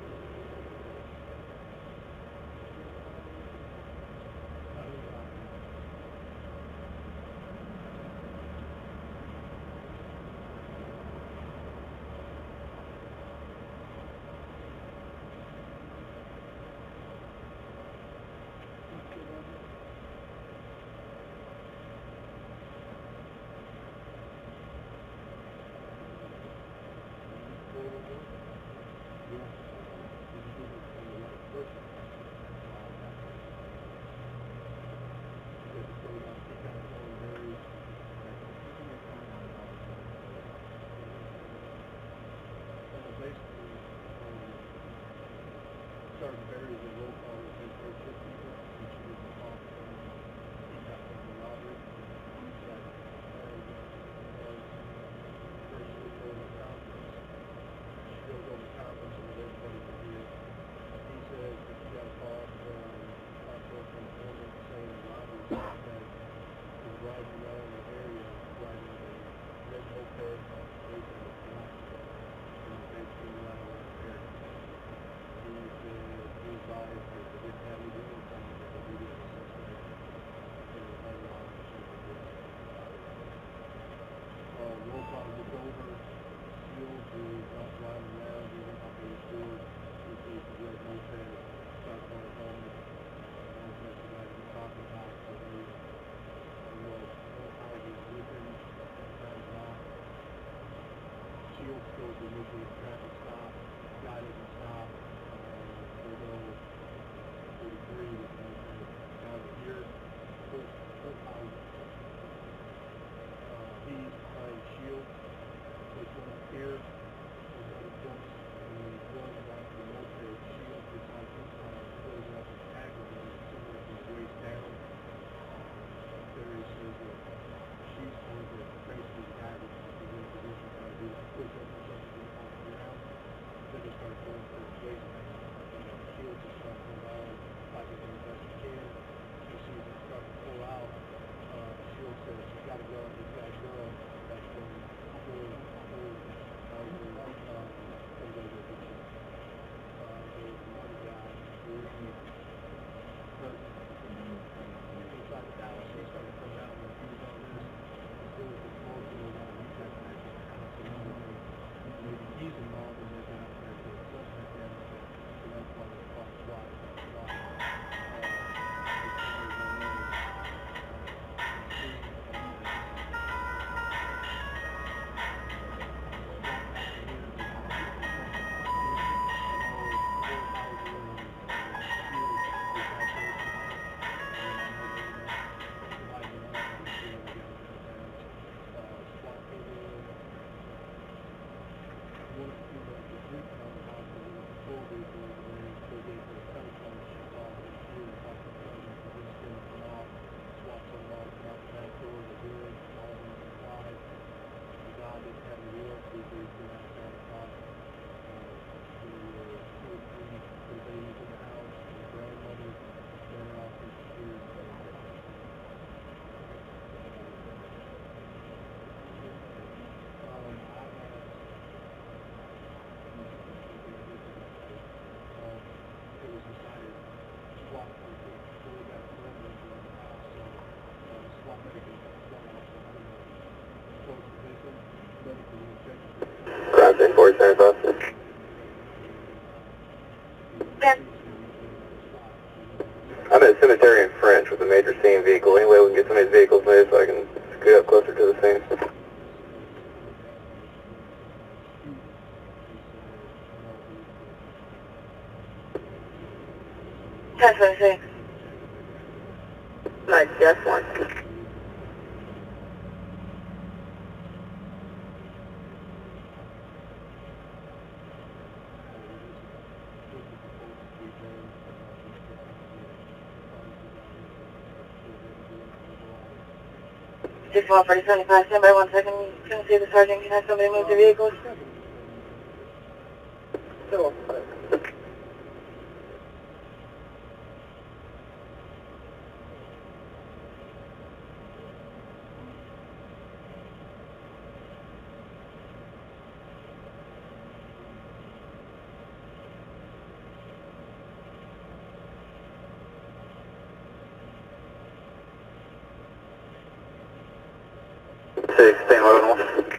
Starting berries and roll call with his first ship people, and she was a hawk from he got from the lottery. He's like, first she goes over the conference. She goes over the conference and everybody can hear. He says that she got a call from Hospital from the woman saying the lottery suspect is riding around the area, riding a red moped off the street and a black truck. And basically around the area. He advised that they didn't have any doing something that they needed a suspect in the unlocked roll call was over. Shields is not driving around, he went up in the store, he sees the red moped, starts going home. That's what the guy was talking about, so they roll houses with him, sometimes not. Shields goes to initially a traffic stop, guy doesn't stop. They go 43 down here, full house. He's behind Shields. There's one up here, there's other folks, and he's going back to the moped. Shields is on his side, goes up and tackles him, somewhere from his waist down. There he says that she's going to basically the guy was in a position trying to do like push-ups or something off the ground. Then they start going for his waist down. Shields is trying to pull out, fighting him as best he can. He sees him start to pull out. Shields says, "You gotta go, you gotta go." That's when I'll go get you. There's another guy who hurt inside the Dallas. He started to come out and refuse on this. There was this motion around the back of the house, and maybe he's involved in this out there to the suspect down there. So that's why they call SWAT. Crossing 475. I'm at Cemetery in French with a major scene vehicle. Any way we can get some of these vehicles moved so I can scoot up closer to the scene? 10-4-6. Nice, just one. Six 140-75, stand by 1 second. Can see the sergeant. Can have somebody move the vehicles? Sure. 316, Leavenworth.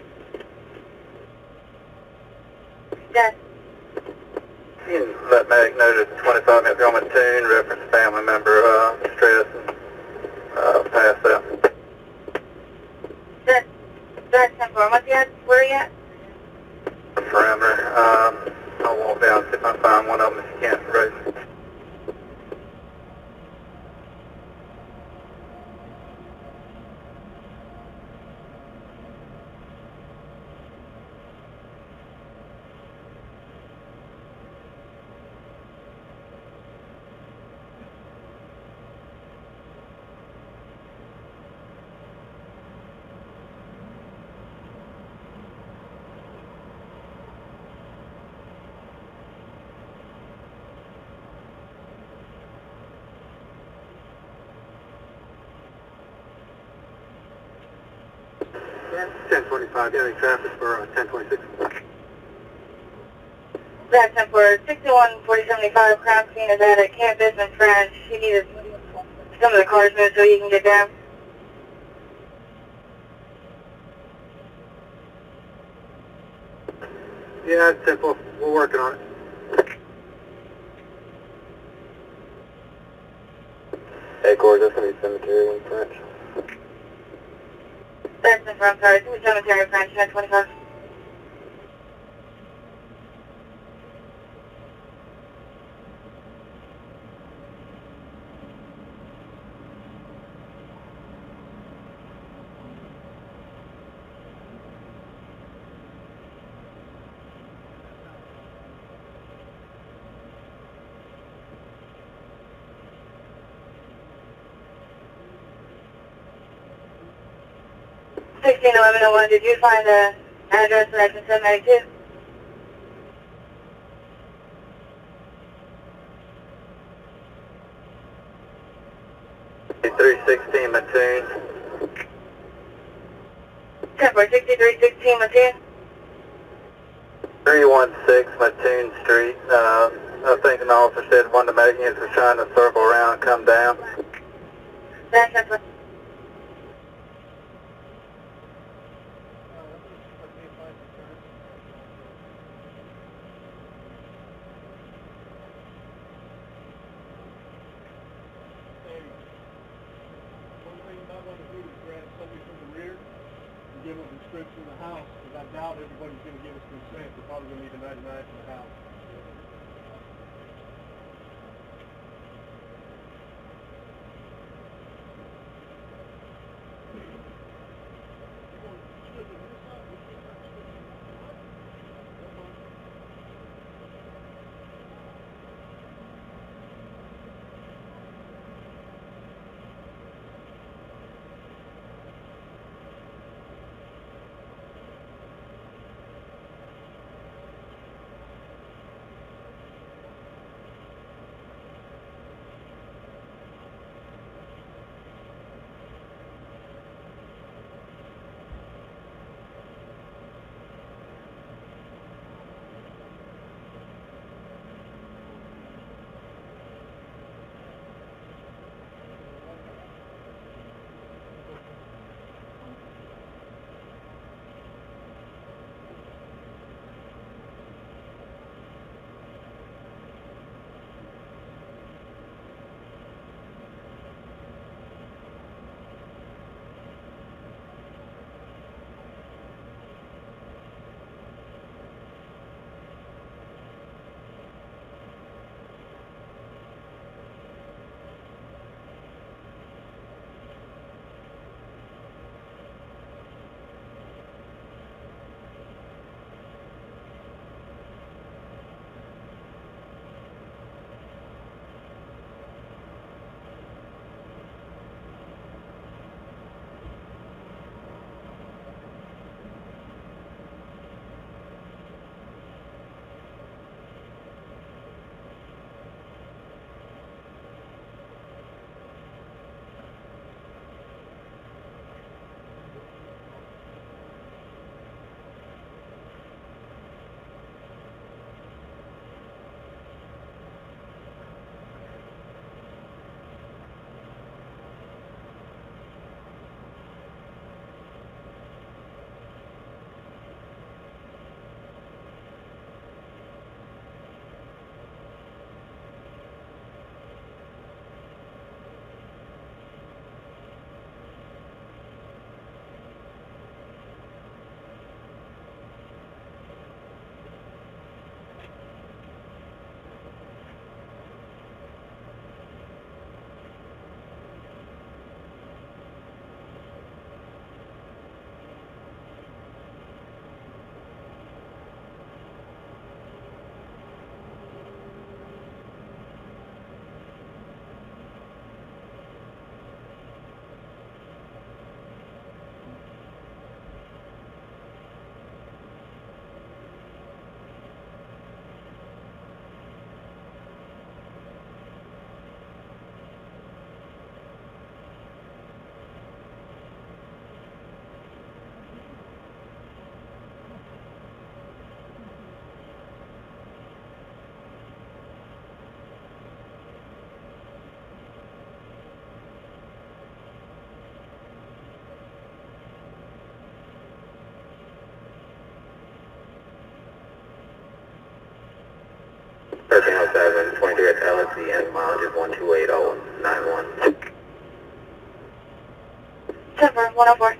Yes. You can let Medic know that 25 minutes on Mattoon, reference family member, stress and, passed out. That's 10-4. What's the address? Where are you at? Perimeter. I'll walk down and see if I can find one of them if you can't raise. Yeah, 1025, getting traffic for 1026. That's 10-4. 61-4075. Crime scene is at a Camp Bismarck Ranch. He needed some of the cars moved so he can get down. Yeah, it's 10-4. We're working on it. Hey, Corey, that's going to be cemetery in French. That's 10-4. I'm sorry. It's Cemetery French. 10-25. Sixteen 1101. Did you find the address for Exit 792? $316 Mattoon. 10-4. 6316 Mattoon. 316 Mattoon Street. I think an officer said one of the Medic units was trying to circle around and come down. That's 10-4. One thing you might want to do is grab somebody from the rear and give them a description of the house, because I doubt everybody's going to give us consent. They're probably going to need a 99 for the house. 723 at LSC and mileage is 128.091. 104.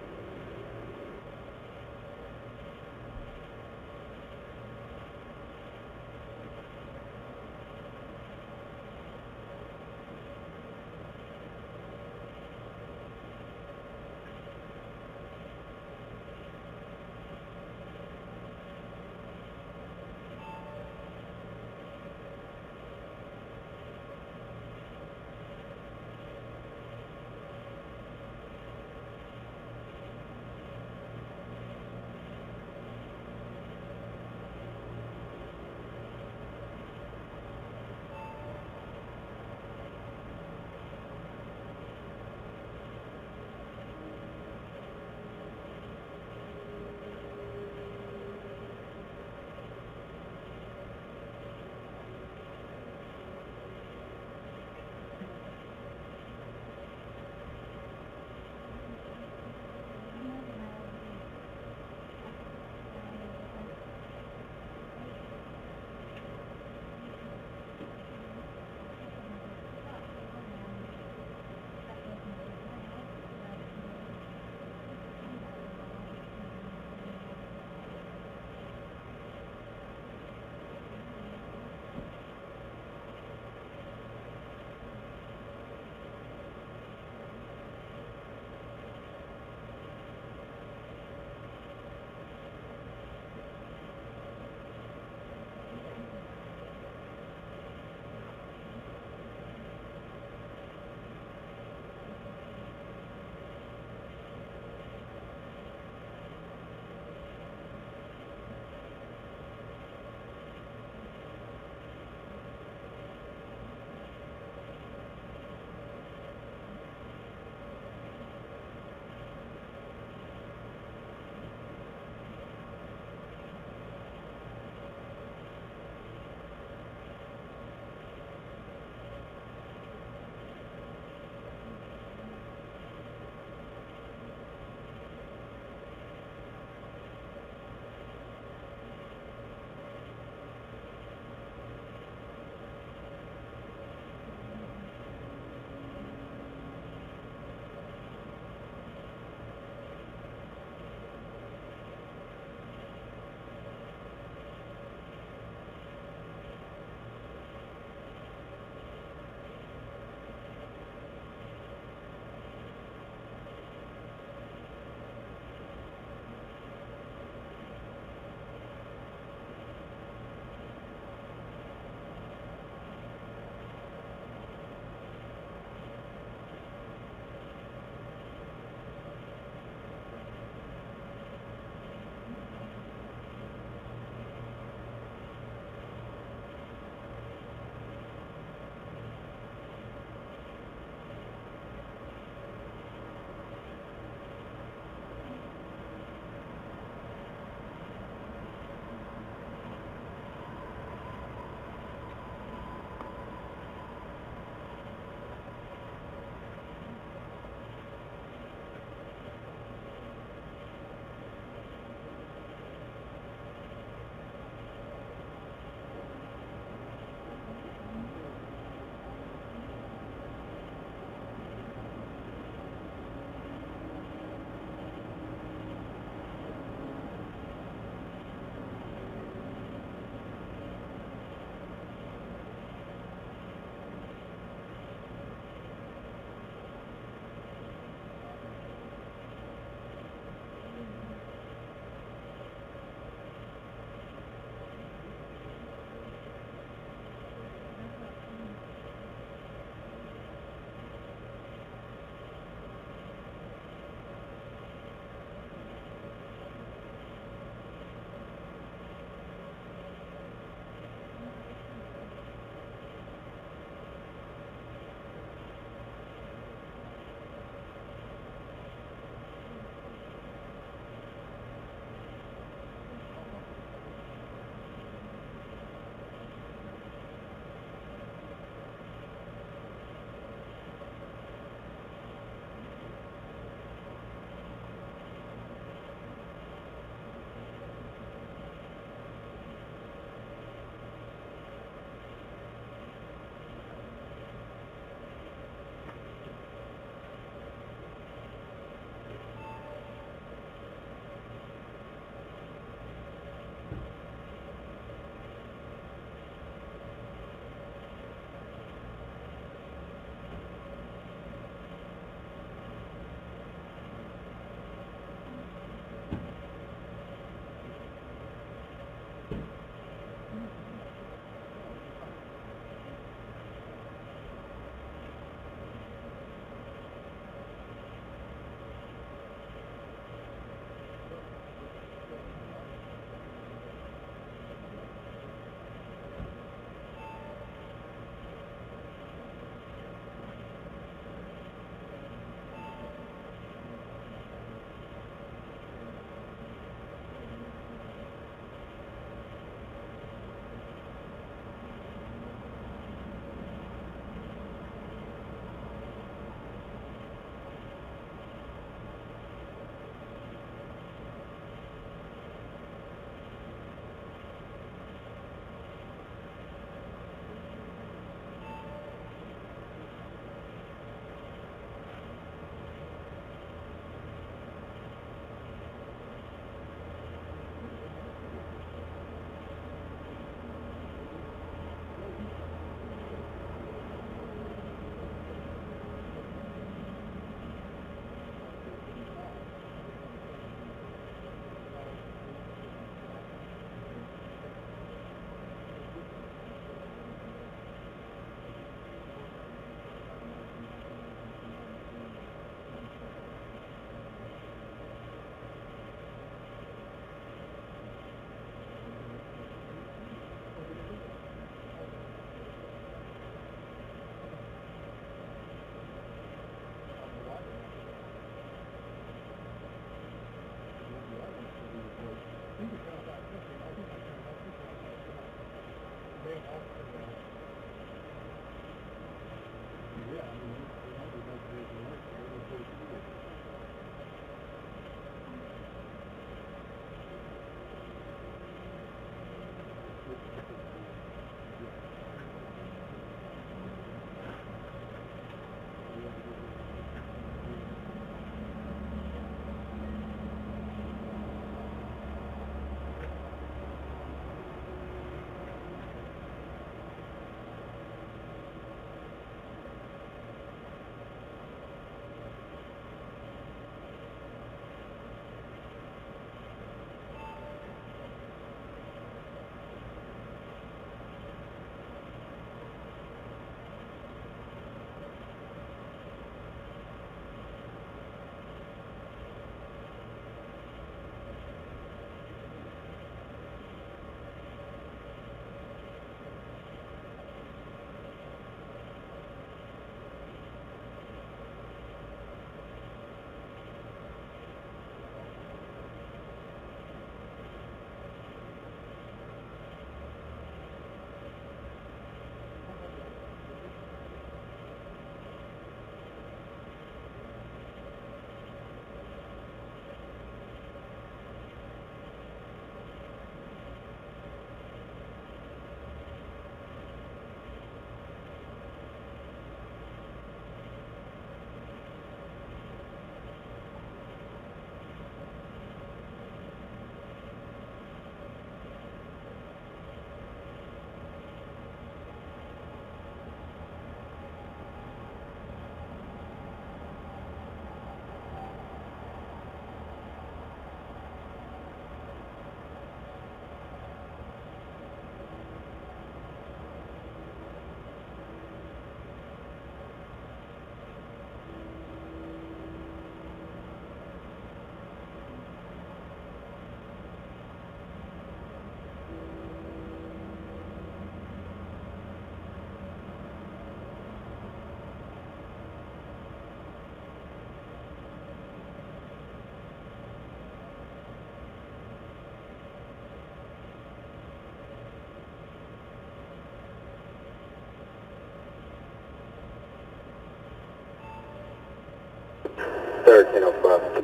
1305.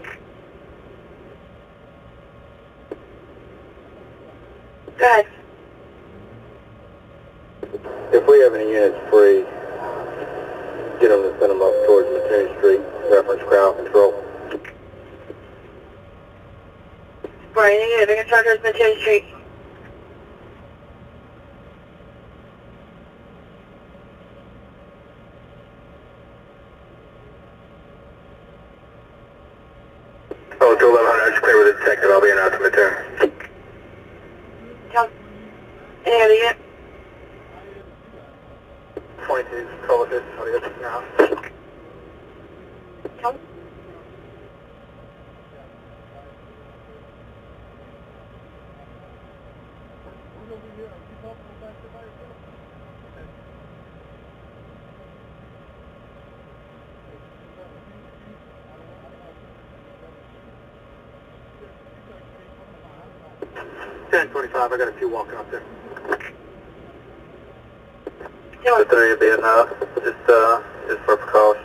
Go ahead. If we have any units free, get them to send them up towards Mattoon Street, reference crowd control. Brian, you get a charge towards Mattoon Street. Oh, to 1100, it's clear with the detective. I'll be in out to Mattoon. Any other unit? 22, call with this, I'll get to your house. Come. Ten 25, I got a few walking up there. Come The three will be enough, just for precaution.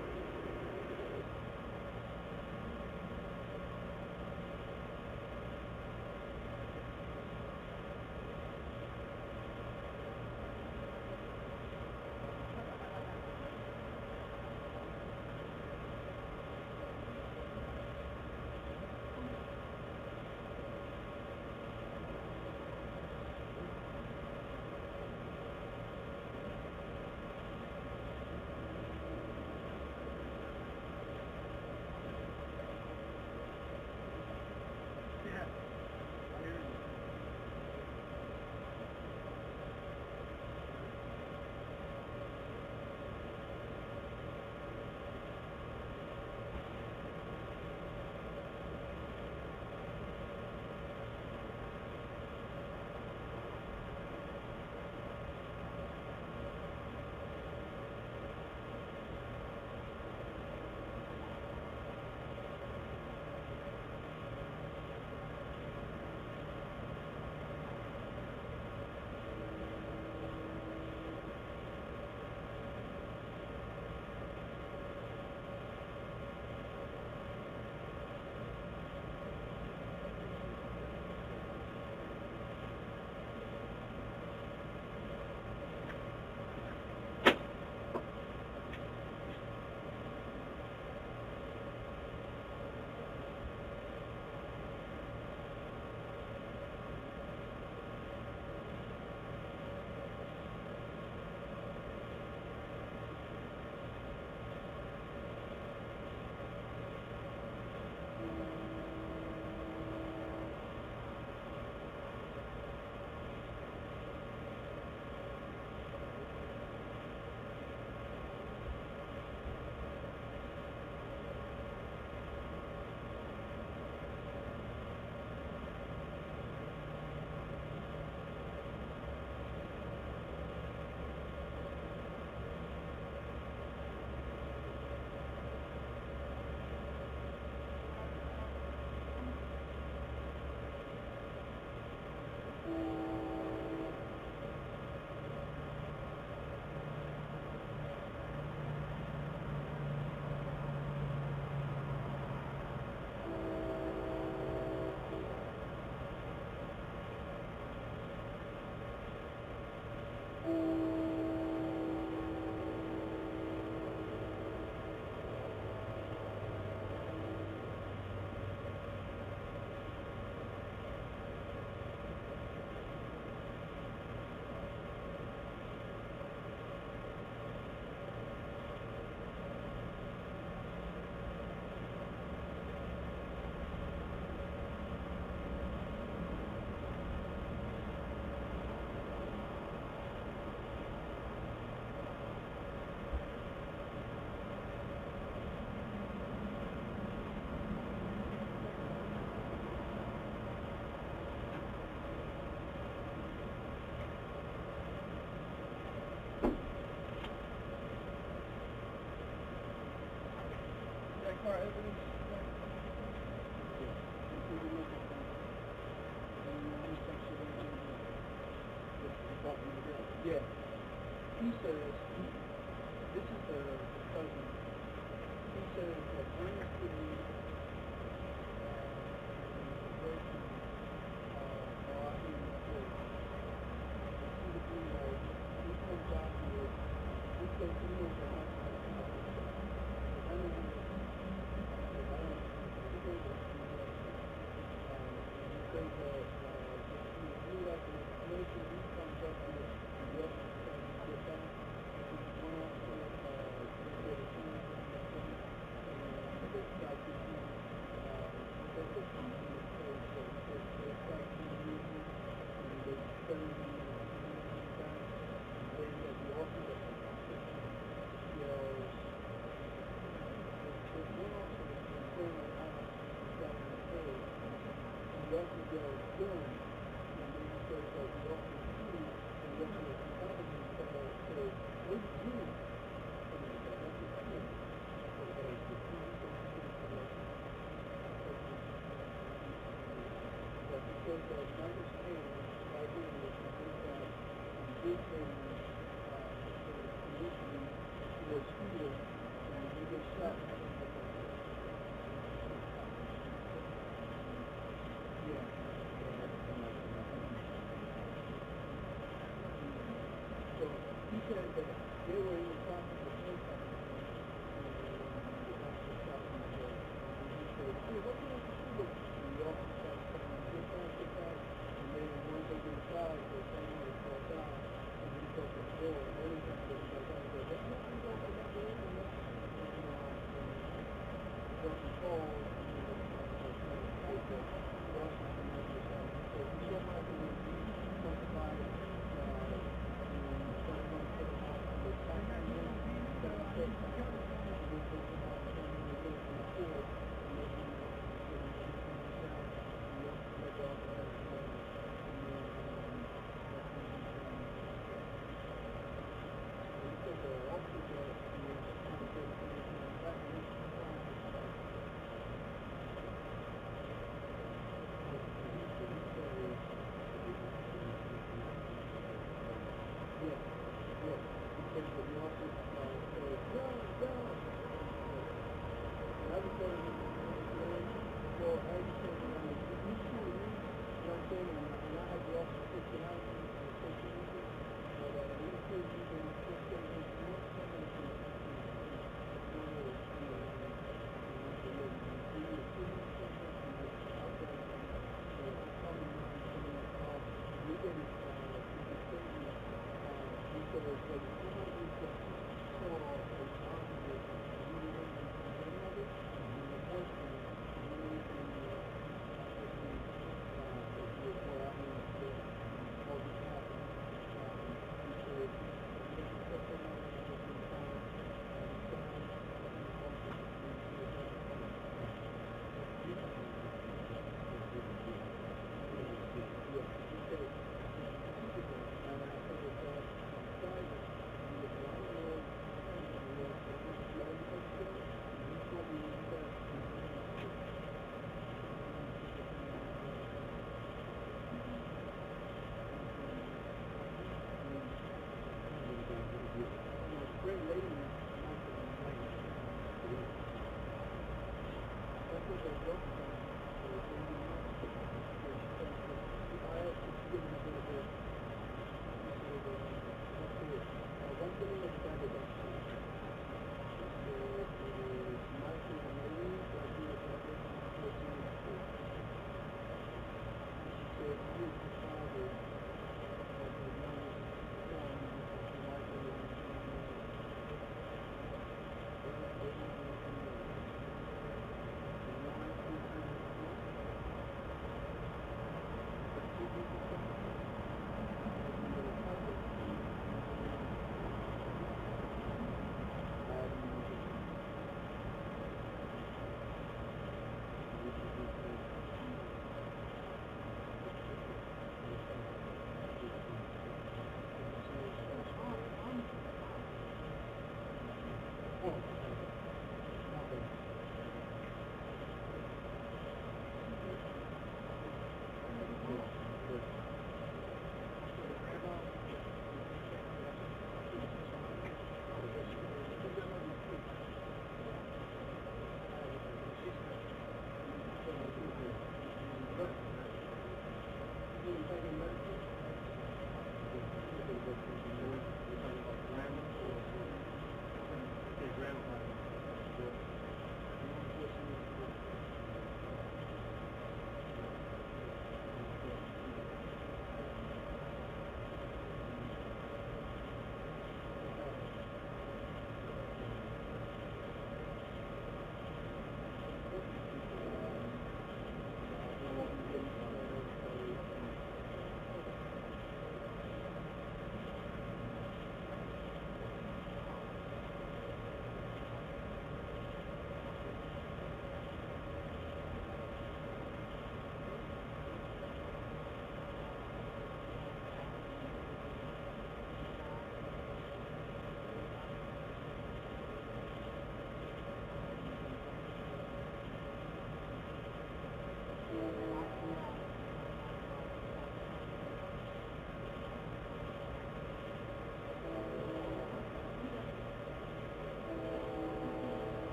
Yeah. He says, this is the cousin. He says that bring us to me,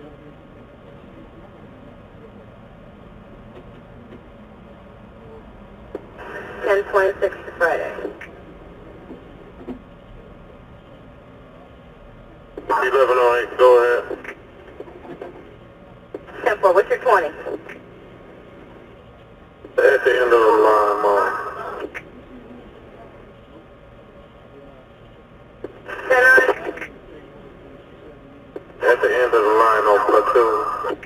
$10.26 to Friday. 1108, go ahead. 10-4, what's your 20? At the end of the line, Mom. 10-9? At the end of the line on platoon.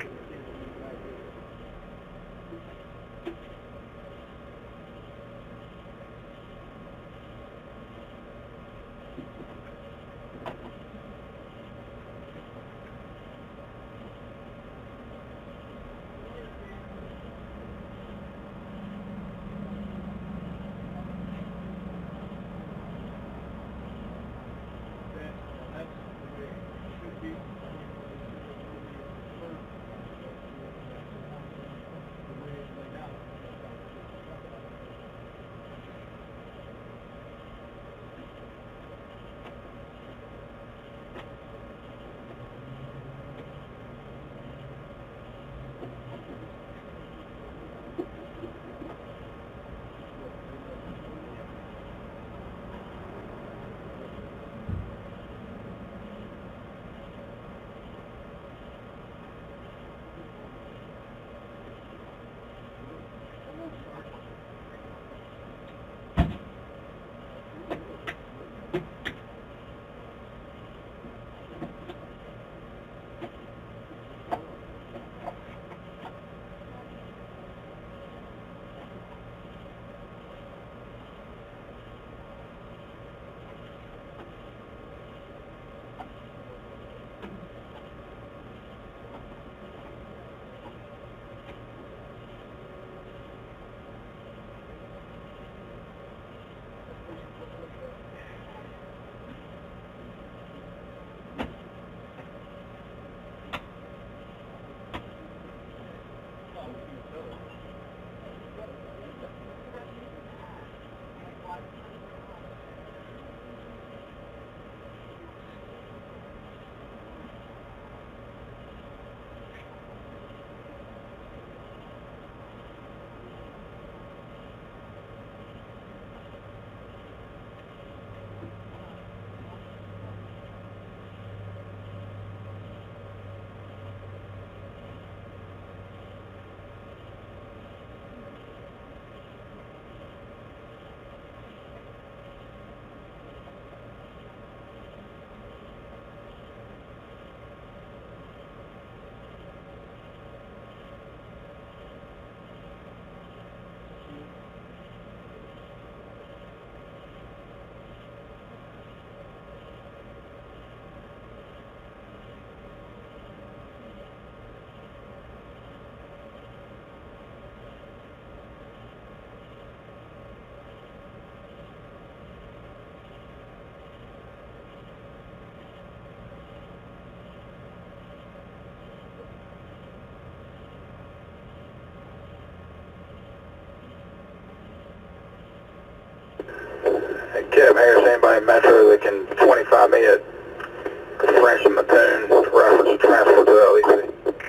Captain Harris, anybody in Metro that can 25 me at French and Mattoon, reference transfer to LEC.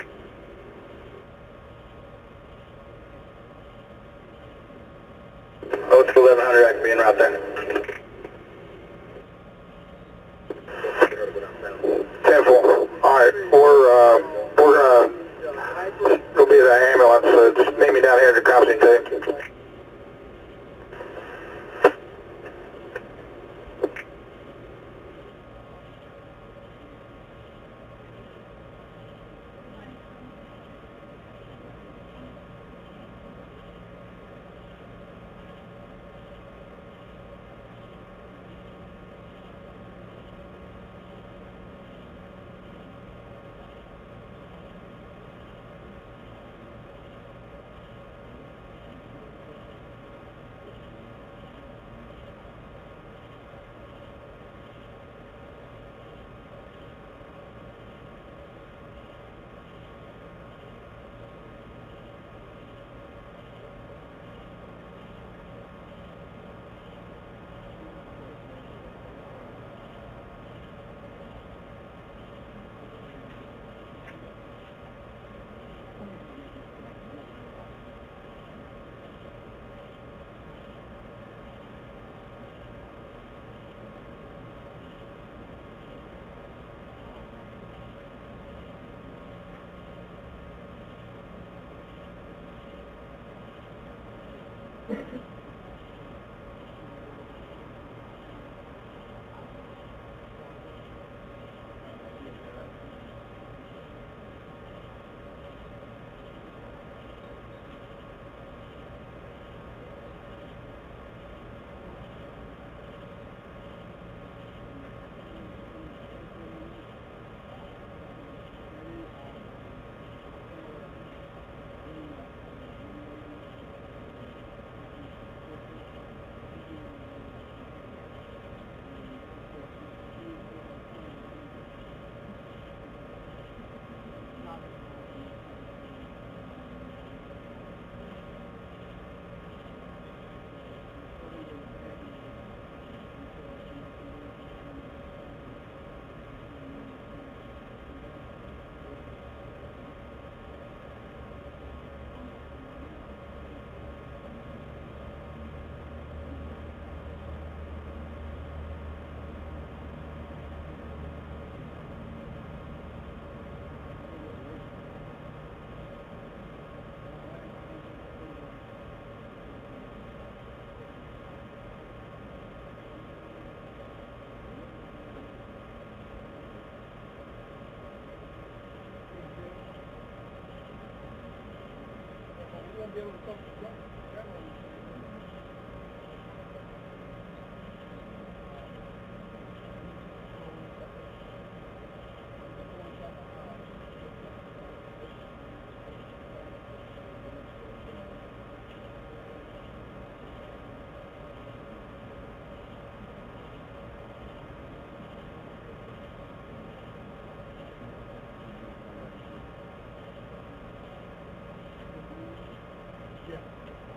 Oh, to 1100, I can be en route there. 10-4. Alright, we're gonna go be the ambulance, so just meet me down here at the crime scene too. be able to come to the camera. Yeah.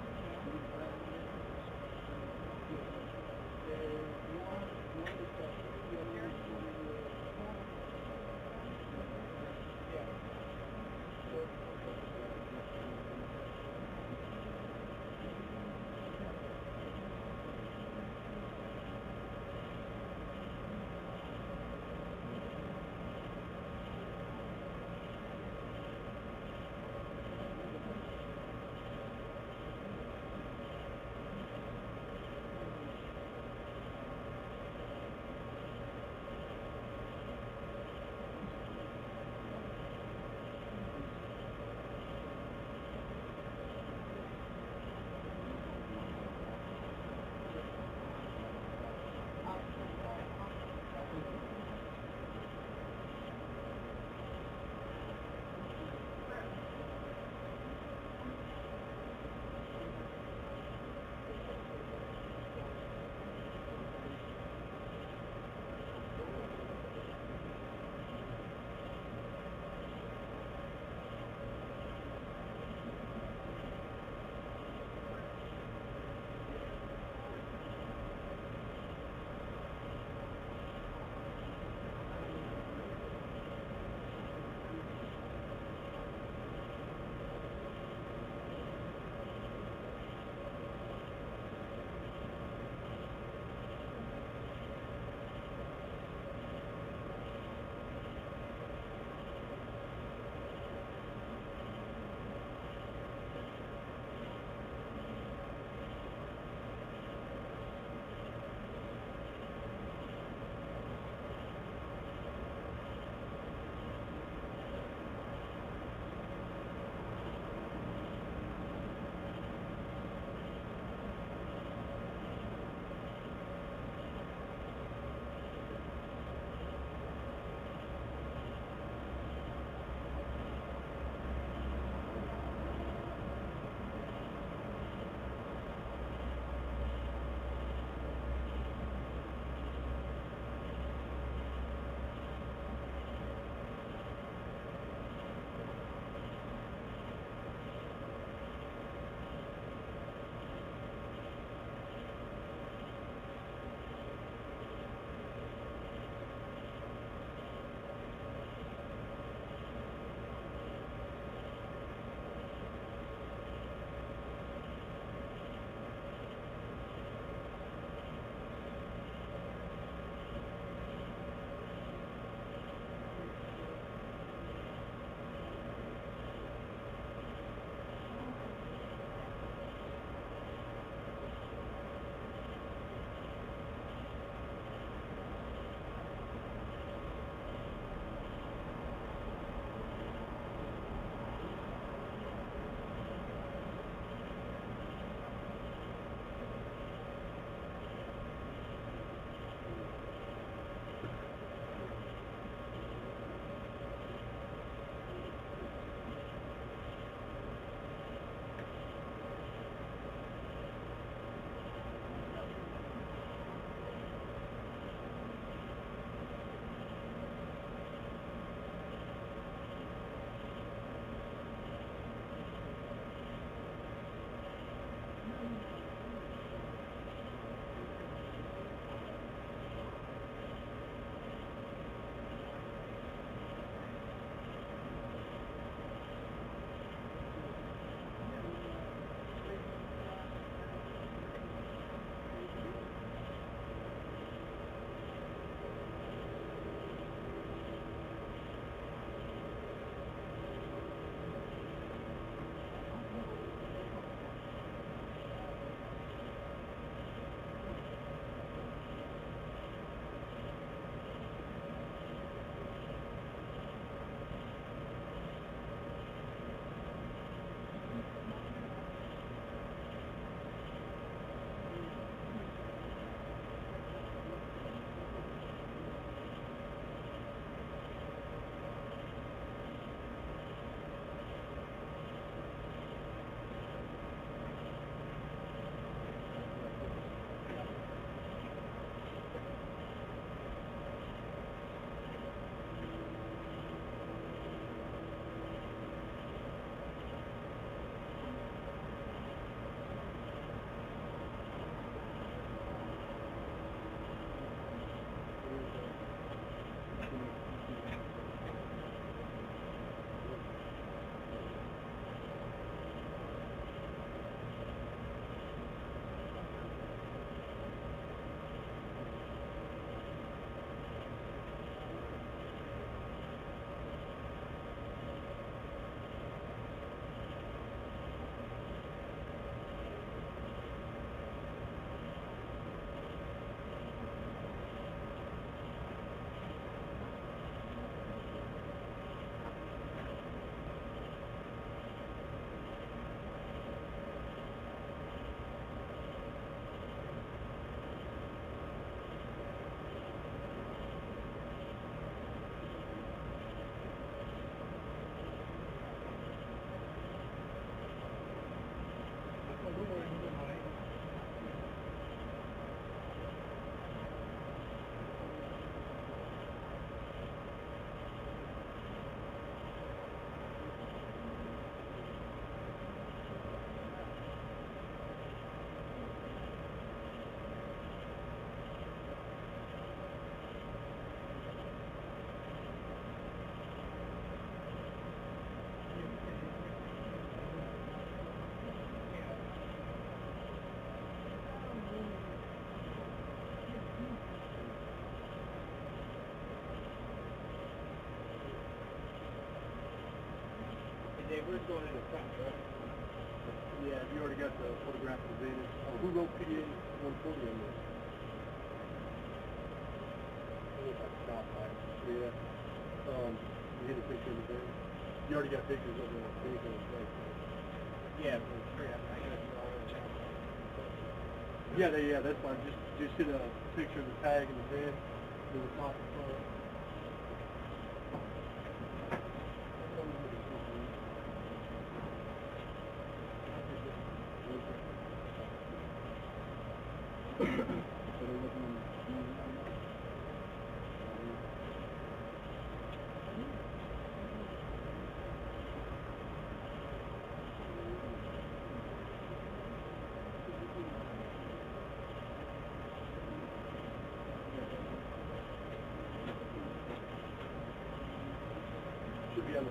we're going in the front, right? Yeah, you already got the photograph of the Venus. Who wrote PDA 140 on this? It looks like Scott Pike. Yeah. You hit a picture of the Venus. You already got pictures of the Venus on the plate, right? Yeah, but it's free. I got it all over the channel. Yeah, that's fine. Just hit a picture of the tag and the VIN, do the top and front. Should be on the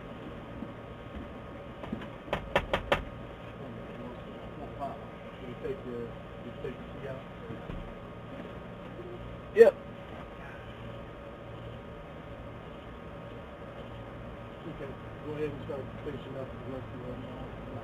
you take the key out? Yep. Okay, go ahead and start finishing up the rest of the now.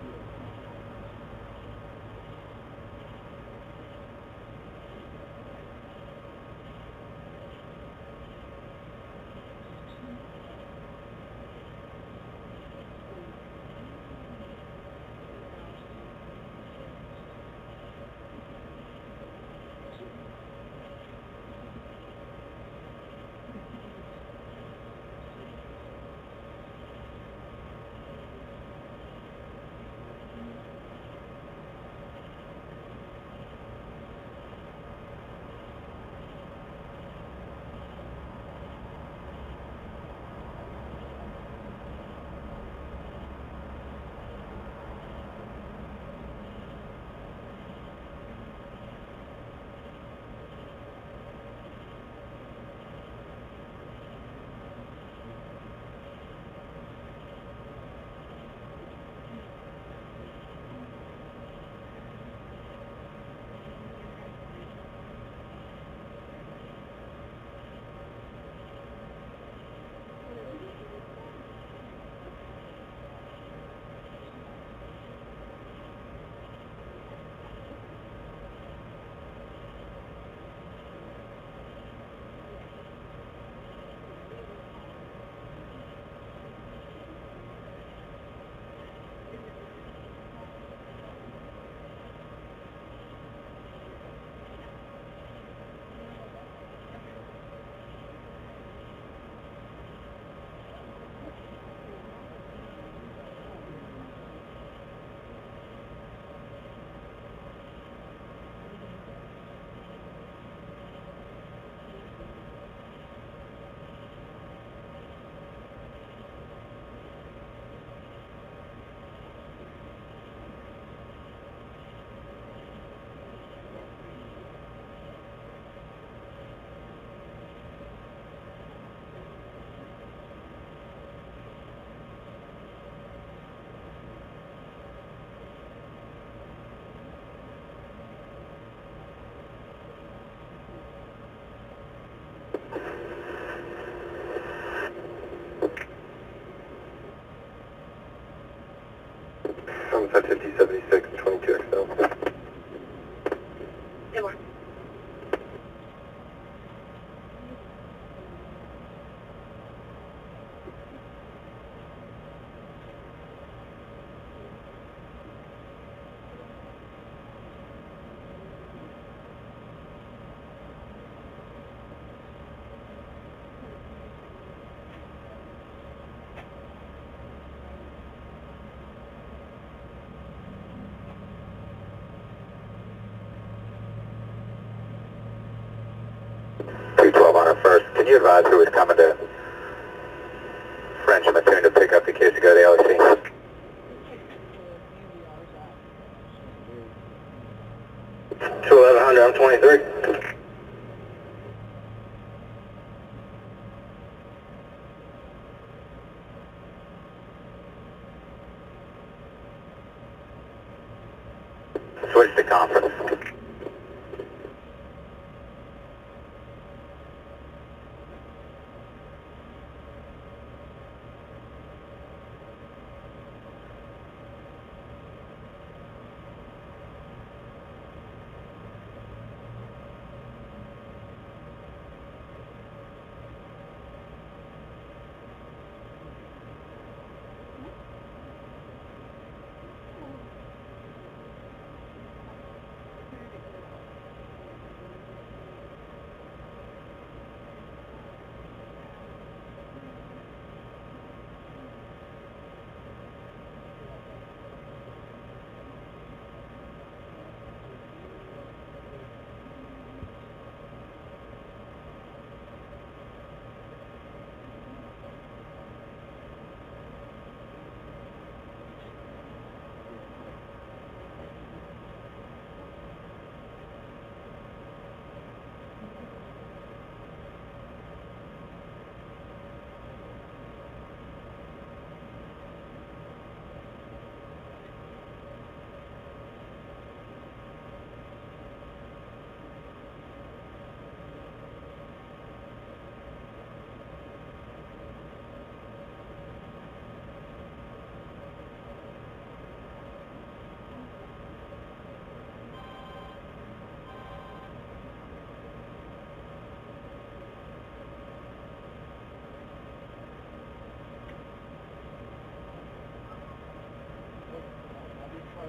Homicide 5076, 22XL. Good morning. Can you advise who is coming to French Mattoon to pick up the case to go to the LEC? 1100, I'm 23. Switch to conference.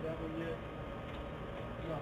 that one yet? No.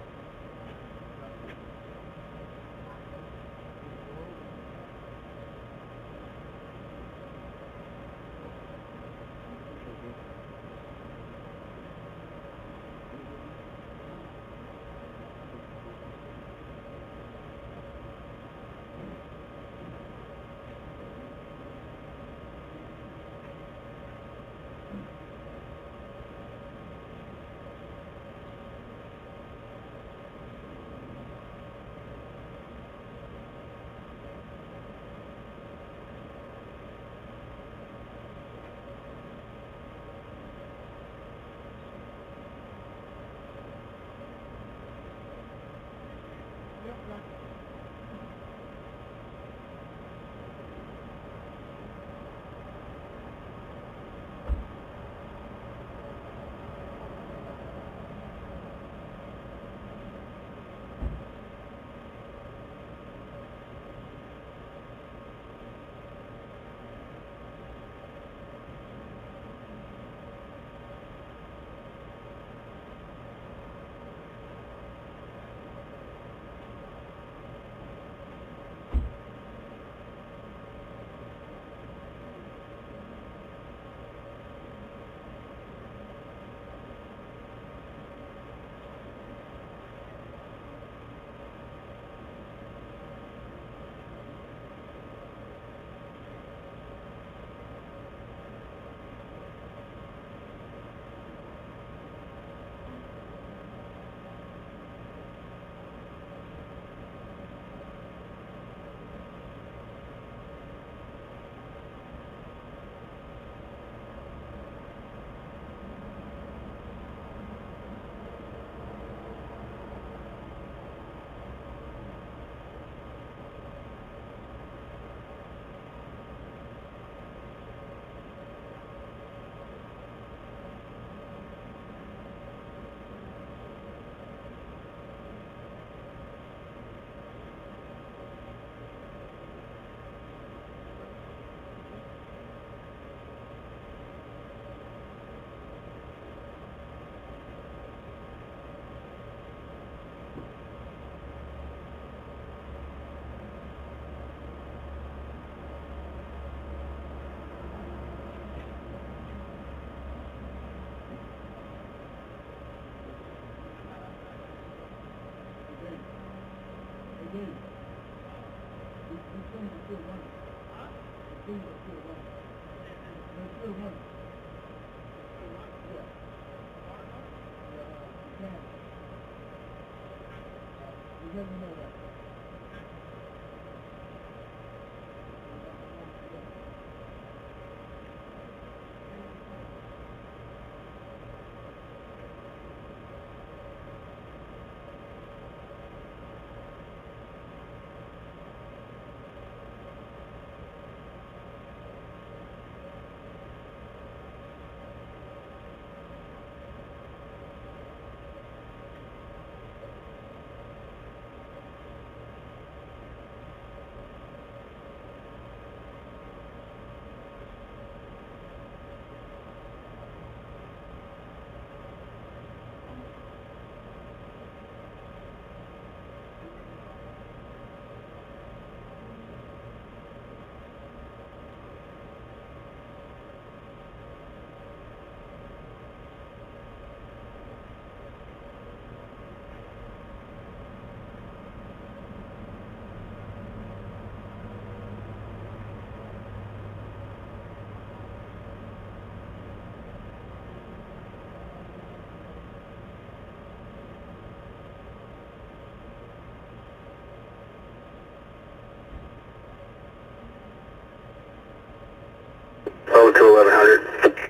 Over to 1100.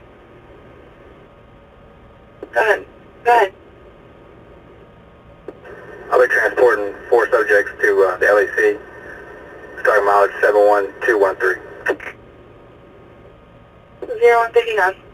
Go ahead. I'll be transporting 4 subjects to the LEC. Starting mileage 71213. 0159.